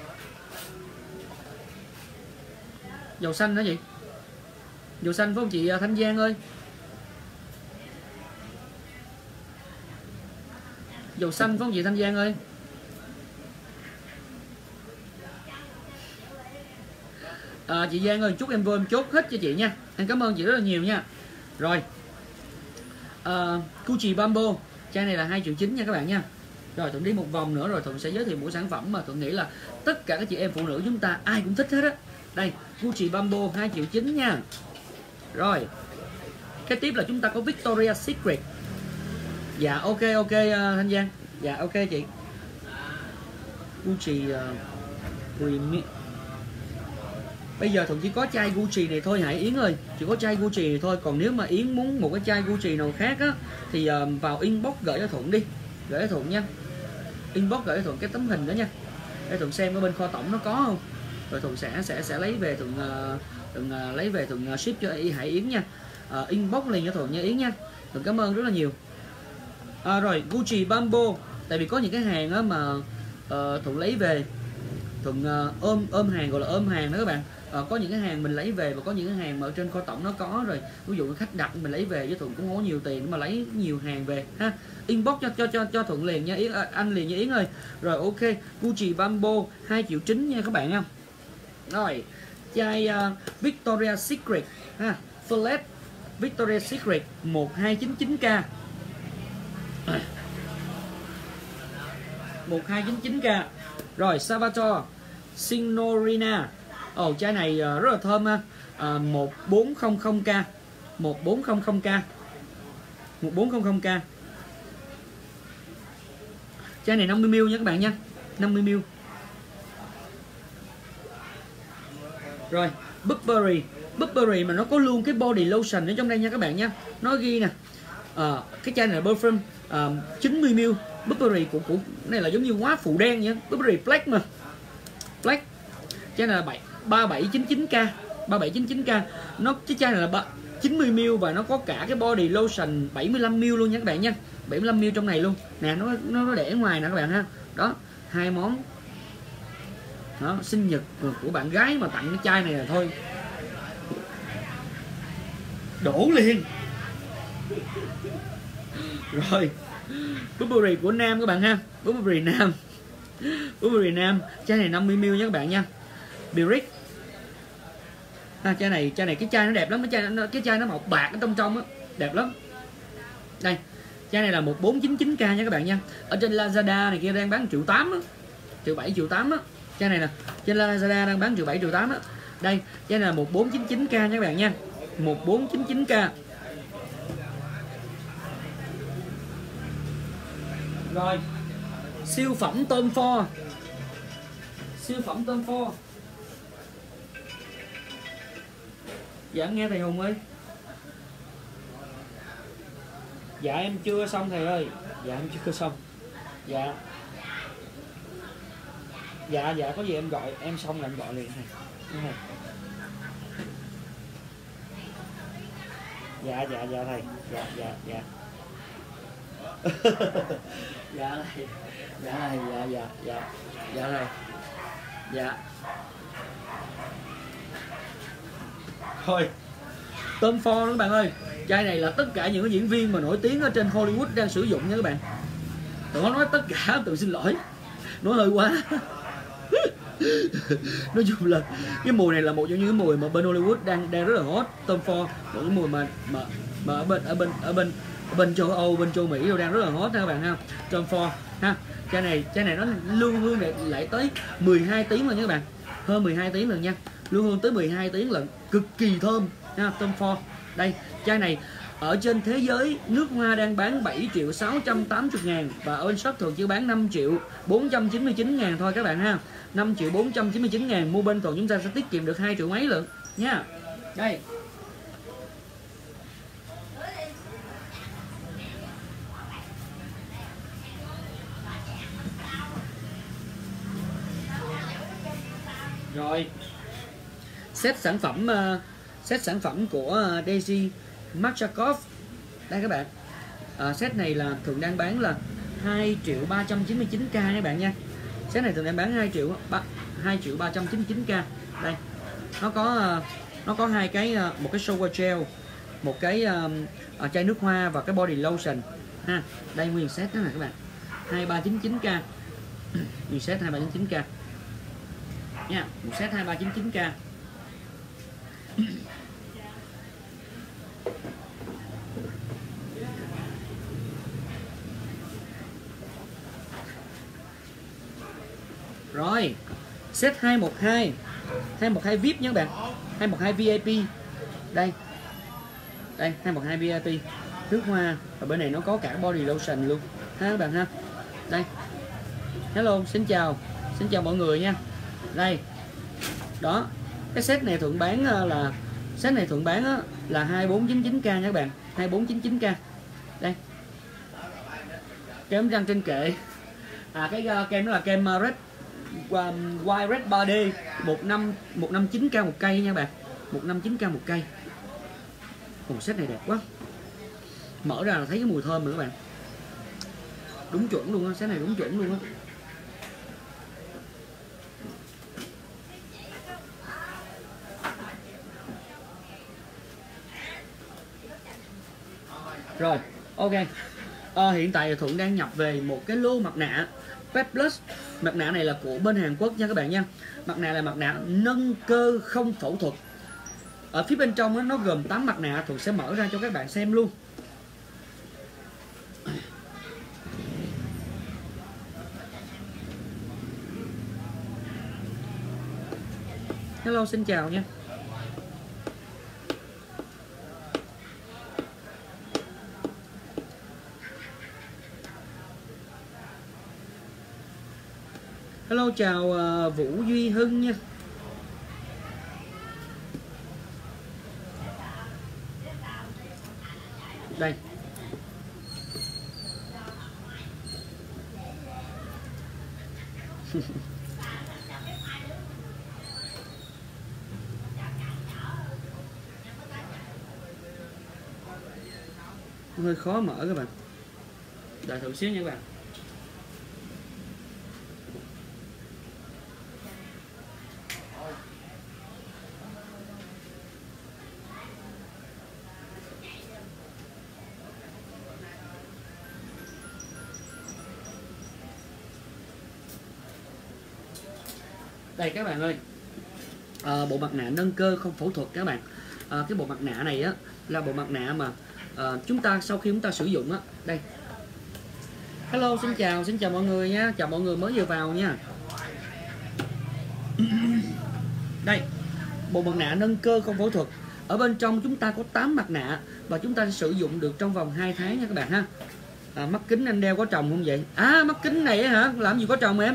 Speaker 1: Dầu xanh hả chị? Dầu xanh phải không chị Thanh Giang ơi? Dầu xanh phải không chị Thanh Giang ơi? À, chị Giang ơi, chúc em vô em chốt hết cho chị nha. Em cảm ơn chị rất là nhiều nha. Rồi à, Gucci Bambo, chai này là hai triệu chín nha các bạn nha. Rồi Thuận đi một vòng nữa rồi Thuận sẽ giới thiệu một sản phẩm mà Thuận nghĩ là tất cả các chị em phụ nữ chúng ta ai cũng thích hết á. Đây, Gucci Bambo hai triệu chín nha. Rồi cái tiếp là chúng ta có Victoria's Secret. Dạ ok ok uh, Thanh Giang. Dạ ok chị. Gucci uh, Premium. Bây giờ Thuận chỉ có chai Gucci này thôi Hải Yến ơi, chỉ có chai Gucci này thôi. Còn nếu mà Yến muốn một cái chai Gucci nào khác á thì uh, vào inbox gửi cho Thuận đi, gửi cho Thuận nha. Inbox gửi cho Thuận cái tấm hình đó nha, để Thuận xem ở bên kho tổng nó có không, rồi Thuận sẽ sẽ sẽ lấy về Thuận uh, Thuận uh, lấy về Thuận uh, ship cho Hải Yến nha. Uh, inbox liền cho Thuận nha Yến nha. Thuận cảm ơn rất là nhiều. À, rồi Gucci Bambo, tại vì có những cái hàng á mà uh, Thuận lấy về Thuận uh, ôm ôm hàng, gọi là ôm hàng đó các bạn. Uh, có những cái hàng mình lấy về và có những cái hàng mà ở trên kho tổng nó có rồi. Ví dụ khách đặt mình lấy về với Thuận cũng có nhiều tiền mà lấy nhiều hàng về ha. Inbox cho cho cho cho Thuận liền nha Yến, à, anh liền nha Yến ơi. Rồi ok, Gucci Bambo hai triệu chín nha các bạn nha. Rồi chai uh, Victoria's Secret ha, Flat Victoria's Secret một hai chín chín k, một hai chín chín k. Rồi Salvatore Signorina, ồ oh, chai này uh, rất là thơm ha. uh, một bốn không không k, một bốn không không k, một bốn không không k. Chai này năm mươi mi li lít nha các bạn nha, năm mươi mi li lít. Rồi Burberry, Burberry mà nó có luôn cái body lotion ở trong đây nha các bạn nha. Nó ghi nè, à, cái chai này là perfume uh, chín mươi mi li lít. Burberry của của này là giống như hóa phụ đen nhá. Burberry Black mà, Black. Chai này là ba bảy chín chín k, ba bảy chín chín k. Nó cái chai này là chín mươi mi li lít và nó có cả cái body lotion bảy mươi lăm mi li lít luôn nha các bạn nha. bảy mươi lăm mi li lít trong này luôn. Nè nó nó nó để ở ngoài nè các bạn ha. Đó, hai món. Đó, sinh nhật của bạn gái mà tặng cái chai này là thôi đổ liền. Rồi Burberry của nam các bạn ha, Burberry nam, Burberry nam, chai này năm mươi mi li lít nha các bạn nha. Biarritz ha, chai này chai này cái chai nó đẹp lắm, cái chai nó cái chai nó màu bạc ở trong trong á, đẹp lắm. Đây, chai này là một bốn chín chín k nha các bạn nha. Ở trên Lazada này kia đang bán triệu tám á, triệu bảy triệu tám á. Chai này nè, trên Lazada đang bán triệu bảy triệu tám á. Đây, chai này là một bốn chín chín k nha các bạn nha. một bốn chín chín k. Rồi, siêu phẩm tôm pho. Siêu phẩm tôm pho. Dạ nghe thầy Hùng ơi. Dạ em chưa xong thầy ơi. Dạ em chưa xong. Dạ. Dạ dạ có gì em gọi em xong là em gọi liền thầy. thầy. Dạ dạ dạ thầy. Dạ dạ dạ. Dạ thầy. Dạ thầy dạ dạ dạ. Dạ thầy. Dạ. Thôi. Tôm pho đó các bạn ơi. Chai này là tất cả những cái diễn viên mà nổi tiếng ở trên Hollywood đang sử dụng nha các bạn. Tụi nó nói tất cả, tự xin lỗi. Nói hơi quá. Nói chung là cái mùi này là một trong những cái mùi mà bên Hollywood đang đang rất là hot. Tôm pho, một cái mùi mà mà mà ở bên ở bên ở bên ở bên châu Âu, bên châu Mỹ đều đang rất là hot ha các bạn ha. Tôm pho ha. Chai này chai này nó lưu hương lại, lại tới mười hai tiếng rồi nha các bạn. Hơn mười hai tiếng lần nha. Lưu hương tới mười hai tiếng lần, cực kỳ thơm ha. Tôm pho. Đây, chai này ở trên thế giới nước hoa đang bán bảy triệu sáu trăm tám mươi ngàn và ở bên shop thường chỉ bán năm triệu bốn trăm chín mươi chín ngàn thôi các bạn ha. năm triệu bốn trăm chín mươi chín ngàn, mua bên thường chúng ta sẽ tiết kiệm được hai triệu mấy lượng nha. Đây. Rồi. Set sản phẩm uh, set sản phẩm của uh, Daisy Machakov. Đây các bạn. Uh, set này là thường đang bán là hai triệu ba trăm chín mươi chín k các bạn nha. Set này thường đang bán hai triệu hai triệu ba trăm chín mươi chín k. Đây. Nó có uh, nó có hai cái uh, một cái shower gel, một cái uh, uh, chai nước hoa và cái body lotion ha. Đây nguyên set đó nè các bạn. hai ba chín chín k. Nguyên set hai ba chín chín k. Nha, một set hai ba chín chín k. Rồi, set hai một hai. hai một hai vê i pê nha các bạn. hai một hai vê i pê. Đây. Đây, hai một hai vê i pê. Nước hoa và bên này nó có cả body lotion luôn ha các bạn ha. Đây. Hello, xin chào. Xin chào mọi người nha. Đây. Đó. Cái set này thường bán là set này thường bán là hai bốn chín chín k nha các bạn. hai bốn chín chín k. Đây. Kem răng trên kệ. À cái kem đó là kem Red White Red ba D một năm một năm chín k một cây nha các bạn. một năm chín k một cây. Ồ, set này đẹp quá. Mở ra là thấy cái mùi thơm rồi các bạn. Đúng chuẩn luôn á, set này đúng chuẩn luôn á. Rồi, ok. À, hiện tại Thuận đang nhập về một cái lô mặt nạ Pep Plus. Mặt nạ này là của bên Hàn Quốc nha các bạn nha. Mặt nạ là mặt nạ nâng cơ không phẫu thuật. Ở phía bên trong đó, nó gồm tám mặt nạ. Thuận sẽ mở ra cho các bạn xem luôn. Hello, xin chào nha. Hello, chào uh, Vũ Duy Hưng nha. Đây. Hơi khó mở các bạn. Đợi thử xíu nha các bạn. Đây các bạn ơi, à, bộ mặt nạ nâng cơ không phẫu thuật các bạn. À, cái bộ mặt nạ này á là bộ mặt nạ mà à, chúng ta sau khi chúng ta sử dụng á, đây, hello, xin chào, xin chào mọi người nha, chào mọi người mới vừa vào nha. Đây, bộ mặt nạ nâng cơ không phẫu thuật. Ở bên trong chúng ta có tám mặt nạ và chúng ta sẽ sử dụng được trong vòng hai tháng nha các bạn ha. À, mắt kính anh đeo có trồng không vậy? À, mắt kính này hả? Làm gì có trồng em?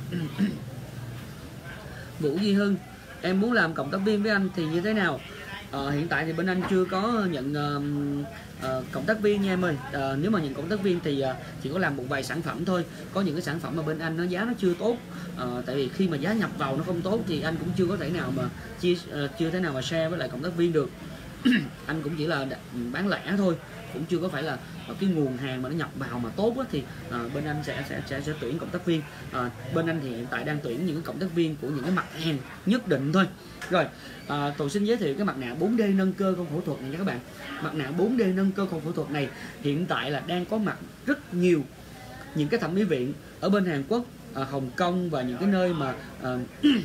Speaker 1: Vũ Duy Hưng, em muốn làm cộng tác viên với anh thì như thế nào? À, hiện tại thì bên anh chưa có nhận uh, uh, cộng tác viên nha em ơi. Uh, nếu mà nhận cộng tác viên thì uh, chỉ có làm một vài sản phẩm thôi. Có những cái sản phẩm mà bên anh nó giá nó chưa tốt. Uh, tại vì khi mà giá nhập vào nó không tốt thì anh cũng chưa có thể nào mà chia uh, chưa thể nào mà share với lại cộng tác viên được. Anh cũng chỉ là bán lẻ thôi, cũng chưa có phải là cái nguồn hàng mà nó nhập vào mà tốt á, thì à, bên anh sẽ, sẽ sẽ sẽ tuyển cộng tác viên. À, bên anh thì hiện tại đang tuyển những cộng tác viên của những cái mặt hàng nhất định thôi. Rồi à, tôi xin giới thiệu cái mặt nạ bốn D nâng cơ không phẫu thuật này nha các bạn. Mặt nạ bốn D nâng cơ không phẫu thuật này hiện tại là đang có mặt rất nhiều những cái thẩm mỹ viện ở bên Hàn Quốc, à, Hồng Kông và những cái nơi mà à,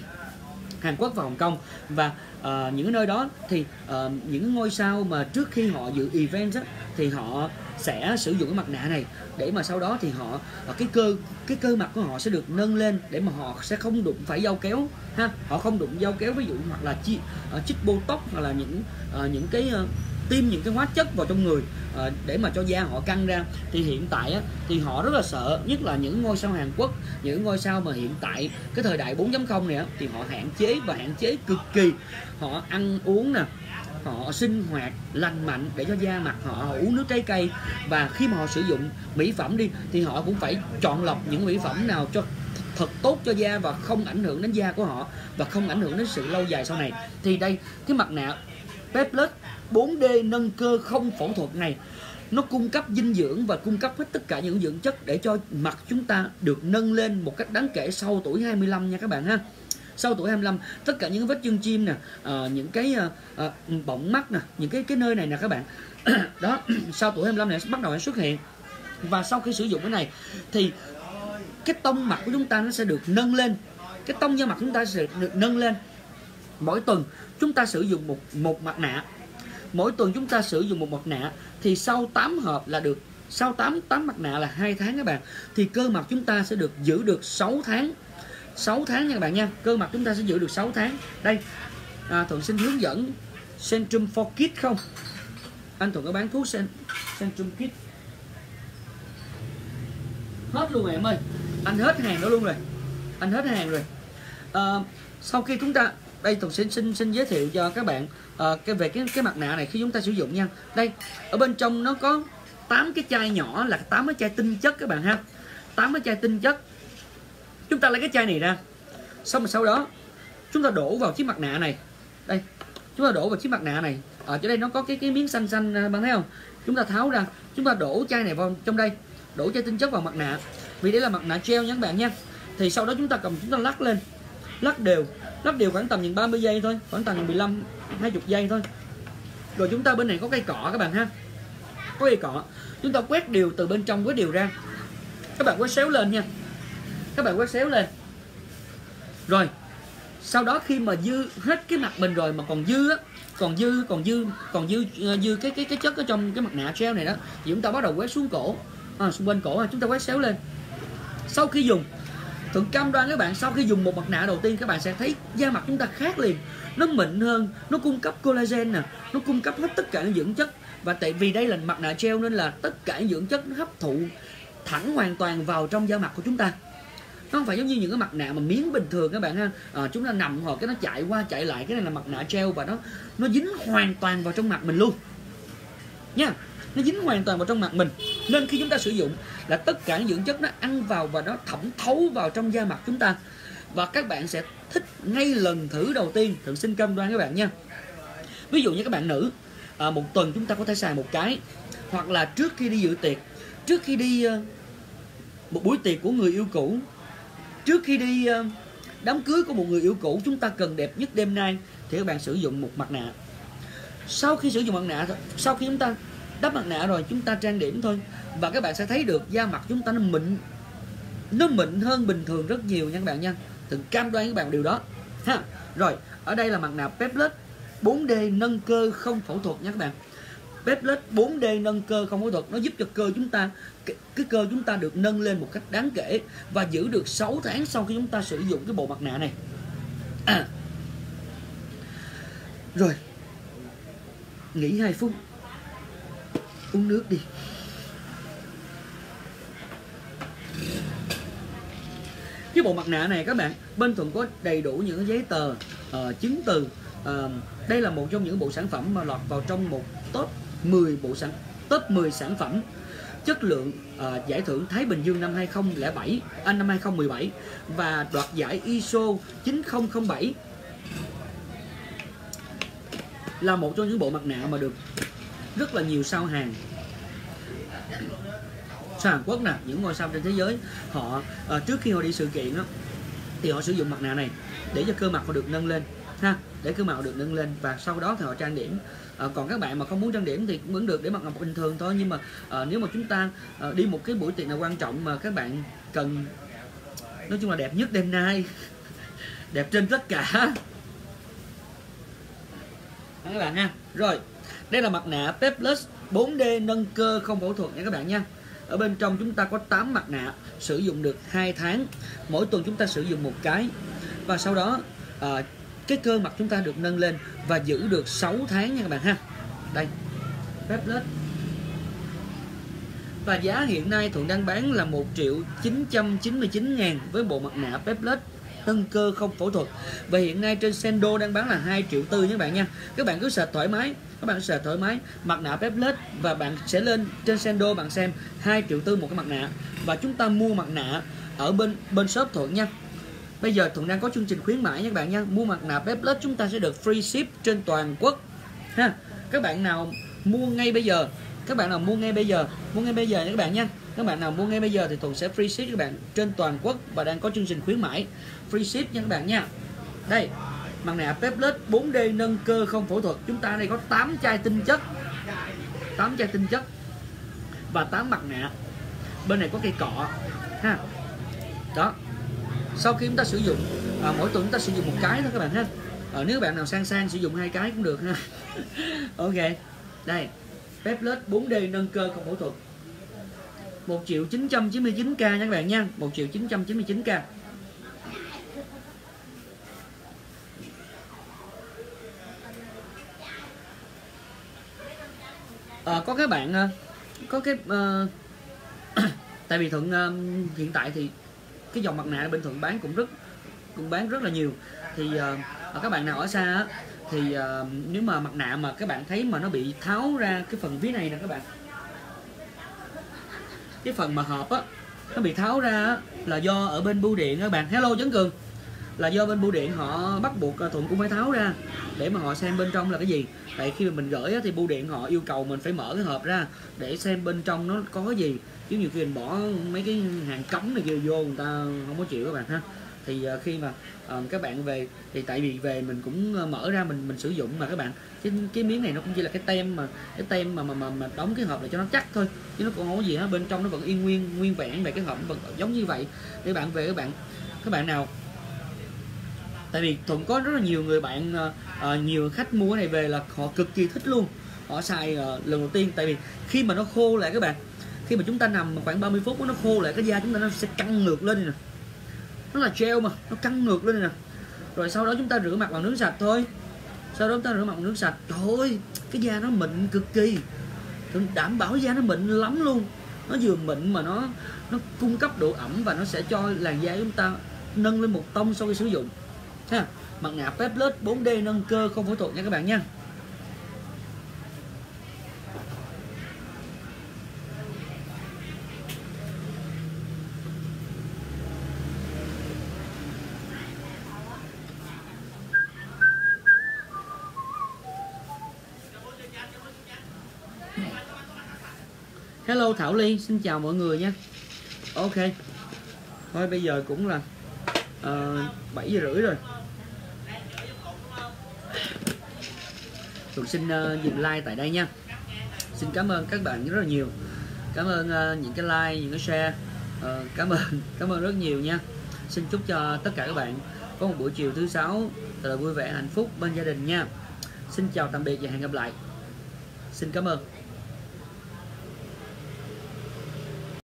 Speaker 1: Hàn Quốc và Hồng Kông. Và uh, những cái nơi đó thì uh, những ngôi sao mà trước khi họ dự event á, thì họ sẽ sử dụng cái mặt nạ này để mà sau đó thì họ uh, cái cơ cái cơ mặt của họ sẽ được nâng lên để mà họ sẽ không đụng phải dao kéo ha, họ không đụng dao kéo ví dụ hoặc là chi, uh, chích botox hoặc là những uh, những cái uh, tiêm những cái hóa chất vào trong người uh, để mà cho da họ căng ra. Thì hiện tại á, thì họ rất là sợ, nhất là những ngôi sao Hàn Quốc, những ngôi sao mà hiện tại cái thời đại bốn chấm không này á, thì họ hạn chế và hạn chế cực kỳ. Họ ăn uống nè, họ sinh hoạt lành mạnh để cho da mặt họ, họ uống nước trái cây, và khi mà họ sử dụng mỹ phẩm đi thì họ cũng phải chọn lọc những mỹ phẩm nào cho thật tốt cho da và không ảnh hưởng đến da của họ và không ảnh hưởng đến sự lâu dài sau này. Thì đây, cái mặt nạ Peplut bốn D nâng cơ không phẫu thuật này nó cung cấp dinh dưỡng và cung cấp hết tất cả những dưỡng chất để cho mặt chúng ta được nâng lên một cách đáng kể sau tuổi hai mươi lăm nha các bạn ha. Sau tuổi hai mươi lăm, tất cả những vết chân chim nè, à, những cái à, bọng mắt nè, những cái cái nơi này nè các bạn. Đó, sau tuổi hai mươi lăm này bắt đầu xuất hiện. Và sau khi sử dụng cái này thì cái tông mặt của chúng ta nó sẽ được nâng lên. Cái tông da mặt chúng ta sẽ được nâng lên. Mỗi tuần chúng ta sử dụng một một mặt nạ. Mỗi tuần chúng ta sử dụng một mặt nạ thì sau tám hộp là được, sau tám tám mặt nạ là hai tháng các bạn. Thì cơ mặt chúng ta sẽ được giữ được sáu tháng. sáu tháng nha các bạn nha. Cơ mặt chúng ta sẽ giữ được sáu tháng. Đây, à, Thuận xin hướng dẫn Centrum for Kids không? Anh Thuận có bán thuốc Centrum Kids. Hết luôn rồi em ơi. Anh hết hàng đó luôn rồi. Anh hết hàng rồi. À, sau khi chúng ta, đây Thuận xin xin xin giới thiệu cho các bạn à, cái về cái cái mặt nạ này khi chúng ta sử dụng nha. Đây, ở bên trong nó có tám cái chai nhỏ là tám cái chai tinh chất các bạn ha. tám cái chai tinh chất. Chúng ta lấy cái chai này ra. Xong rồi sau đó chúng ta đổ vào chiếc mặt nạ này. Đây, chúng ta đổ vào chiếc mặt nạ này. Ở chỗ đây nó có cái cái miếng xanh xanh bạn thấy không? Chúng ta tháo ra, chúng ta đổ chai này vào trong đây, đổ chai tinh chất vào mặt nạ. Vì đây là mặt nạ gel nha các bạn nha. Thì sau đó chúng ta cầm, chúng ta lắc lên. Lắc đều, lắc đều khoảng tầm những ba mươi giây thôi, khoảng tầm mười lăm hai mươi giây thôi. Rồi chúng ta bên này có cây cọ các bạn ha. Có cây cọ. Chúng ta quét đều từ bên trong, quét đều ra. Các bạn quét xéo lên nha. Các bạn quét xéo lên. Rồi, sau đó khi mà dư hết cái mặt mình rồi mà còn dư á, còn dư còn dư còn dư dư cái cái cái chất ở trong cái mặt nạ gel này đó, thì chúng ta bắt đầu quét xuống cổ, à, xung quanh cổ, chúng ta quét xéo lên. Sau khi dùng, Thuận cam đoan các bạn, sau khi dùng một mặt nạ đầu tiên các bạn sẽ thấy da mặt chúng ta khác liền, nó mịn hơn, nó cung cấp collagen nè, nó cung cấp hết tất cả những dưỡng chất. Và tại vì đây là mặt nạ gel nên là tất cả những dưỡng chất nó hấp thụ thẳng hoàn toàn vào trong da mặt của chúng ta. Nó không phải giống như những cái mặt nạ mà miếng bình thường các bạn ha. À, chúng ta nằm hoặc cái nó chạy qua chạy lại. Cái này là mặt nạ gel và nó nó dính hoàn toàn vào trong mặt mình luôn nha. Nó dính hoàn toàn vào trong mặt mình. Nên khi chúng ta sử dụng là tất cả những dưỡng chất nó ăn vào và nó thẩm thấu vào trong da mặt chúng ta. Và các bạn sẽ thích ngay lần thử đầu tiên. Thử xin cam đoan các bạn nha. Ví dụ như các bạn nữ, à, một tuần chúng ta có thể xài một cái. Hoặc là trước khi đi dự tiệc, trước khi đi uh, một buổi tiệc của người yêu cũ, trước khi đi uh, đám cưới của một người yêu cũ, chúng ta cần đẹp nhất đêm nay thì các bạn sử dụng một mặt nạ. Sau khi sử dụng mặt nạ, sau khi chúng ta đắp mặt nạ rồi, chúng ta trang điểm thôi. Và các bạn sẽ thấy được da mặt chúng ta nó mịn, nó mịn hơn bình thường rất nhiều nha các bạn nha. Từng cam đoan các bạn điều đó ha. Rồi, ở đây là mặt nạ Peplut bốn D nâng cơ không phẫu thuật nha các bạn. Peplet bốn D nâng cơ không phẫu thuật, nó giúp cho cơ chúng ta cái, cái cơ chúng ta được nâng lên một cách đáng kể và giữ được sáu tháng sau khi chúng ta sử dụng cái bộ mặt nạ này. À. Rồi, nghỉ hai phút, uống nước đi. Cái bộ mặt nạ này các bạn, bên Thuận có đầy đủ những giấy tờ, uh, chứng từ. Uh, đây là một trong những bộ sản phẩm mà lọt vào trong một top mười bộ sản top mười sản phẩm chất lượng uh, giải thưởng Thái Bình Dương năm hai không không bảy, anh năm hai không một bảy và đoạt giải i ét o chín không không bảy. Là một trong những bộ mặt nạ mà được rất là nhiều sao hàng. Sao Hàn Quốc nè, những ngôi sao trên thế giới họ uh, trước khi họ đi sự kiện đó, thì họ sử dụng mặt nạ này để cho cơ mặt họ được nâng lên ha, để cơ mặt họ được nâng lên và sau đó thì họ trang điểm. Uh, còn các bạn mà không muốn trang điểm thì cũng vẫn được, để mặt ngọc bình thường thôi. Nhưng mà uh, nếu mà chúng ta uh, đi một cái buổi tiệc nào quan trọng mà các bạn cần, nói chung là đẹp nhất đêm nay đẹp trên tất cả các bạn ha. Rồi, đây là mặt nạ Peplet bốn D nâng cơ không phẫu thuật nha các bạn nha. Ở bên trong chúng ta có tám mặt nạ, sử dụng được hai tháng, mỗi tuần chúng ta sử dụng một cái và sau đó à, cái cơ mặt chúng ta được nâng lên và giữ được sáu tháng nha các bạn ha. Đây, Peplet. Và giá hiện nay Thuận đang bán là một triệu chín trăm chín mươi chín ngàn với bộ mặt nạ Peplet nâng cơ không phẫu thuật. Và hiện nay trên Sendo đang bán là hai triệu tư nha các bạn nha. Các bạn cứ search thoải mái, các bạn search thoải mái mặt nạ Peplet và bạn sẽ lên trên Sendo bạn xem hai triệu tư một cái mặt nạ. Và chúng ta mua mặt nạ ở bên bên shop Thuận nha. Bây giờ Thuận đang có chương trình khuyến mãi nha các bạn nha. Mua mặt nạ Peplet chúng ta sẽ được free ship trên toàn quốc ha. Các bạn nào mua ngay bây giờ, các bạn nào mua ngay bây giờ, mua ngay bây giờ nha các bạn nha. Các bạn nào mua ngay bây giờ thì Thuận sẽ free ship các bạn trên toàn quốc và đang có chương trình khuyến mãi free ship nha các bạn nha. Đây, mặt nạ Peplet bốn D nâng cơ không phẫu thuật. Chúng ta đây có tám chai tinh chất, tám chai tinh chất và tám mặt nạ. Bên này có cây cọ ha. Đó. Sau khi chúng ta sử dụng à, mỗi tuần chúng ta sử dụng một cái thôi các bạn ha. À, nếu các bạn nào sang sang sử dụng hai cái cũng được ha. Ok. Đây, Peplet bốn D nâng cơ không phẫu thuật. một triệu chín trăm chín mươi chín k nha các bạn nha, một triệu chín trăm chín mươi chín k. À, có các bạn có cái uh, tại vì Thuận uh, hiện tại thì cái dòng mặt nạ bên Thuận bán cũng rất cũng bán rất là nhiều. Thì uh, các bạn nào ở xa á, thì uh, nếu mà mặt nạ mà các bạn thấy mà nó bị tháo ra cái phần phía này nè các bạn, cái phần mà hộp á nó bị tháo ra á, là do ở bên bưu điện các bạn. Hello Chấn Cường, là do bên bưu điện họ bắt buộc Thuận cũng phải tháo ra để mà họ xem bên trong là cái gì. Tại khi mà mình gửi á, thì bưu điện họ yêu cầu mình phải mở cái hộp ra để xem bên trong nó có cái gì, chứ nhiều khi mình bỏ mấy cái hàng cấm này kia vô người ta không có chịu các bạn ha. Thì uh, khi mà uh, các bạn về thì tại vì về mình cũng uh, mở ra mình mình sử dụng mà các bạn, cái, cái miếng này nó cũng chỉ là cái tem mà cái tem mà mà mà, mà đóng cái hộp lại cho nó chắc thôi, chứ nó còn không có gì hết, bên trong nó vẫn yên nguyên nguyên vẹn về cái hộp vẫn giống như vậy. Để bạn về các bạn các bạn nào, tại vì Thuận có rất là nhiều người bạn uh, uh, nhiều khách mua cái này về là họ cực kỳ thích luôn, họ xài uh, lần đầu tiên. Tại vì khi mà nó khô lại các bạn, khi mà chúng ta nằm khoảng ba mươi phút nó khô lại, cái da chúng ta nó sẽ căng ngược lên nè, nó là gel mà nó căng ngược lên nè. Rồi sau đó chúng ta rửa mặt bằng nước sạch thôi, sau đó chúng ta rửa mặt bằng nước sạch, trời ơi cái da nó mịn cực kỳ, đảm bảo da nó mịn lắm luôn. Nó vừa mịn mà nó nó cung cấp độ ẩm và nó sẽ cho làn da chúng ta nâng lên một tông sau khi sử dụng ha. Mặt nạ Peplet bốn D nâng cơ không phẫu thuật nha các bạn nha. Hello Thảo Ly, xin chào mọi người nha. Ok, thôi bây giờ cũng là uh, bảy giờ rưỡi rồi. Tôi xin uh, dừng like tại đây nha. Xin cảm ơn các bạn rất là nhiều. Cảm ơn uh, những cái like, những cái share. uh, Cảm ơn, cảm ơn rất nhiều nha. Xin chúc cho tất cả các bạn có một buổi chiều thứ sáu thật là vui vẻ, hạnh phúc bên gia đình nha. Xin chào tạm biệt và hẹn gặp lại. Xin cảm ơn.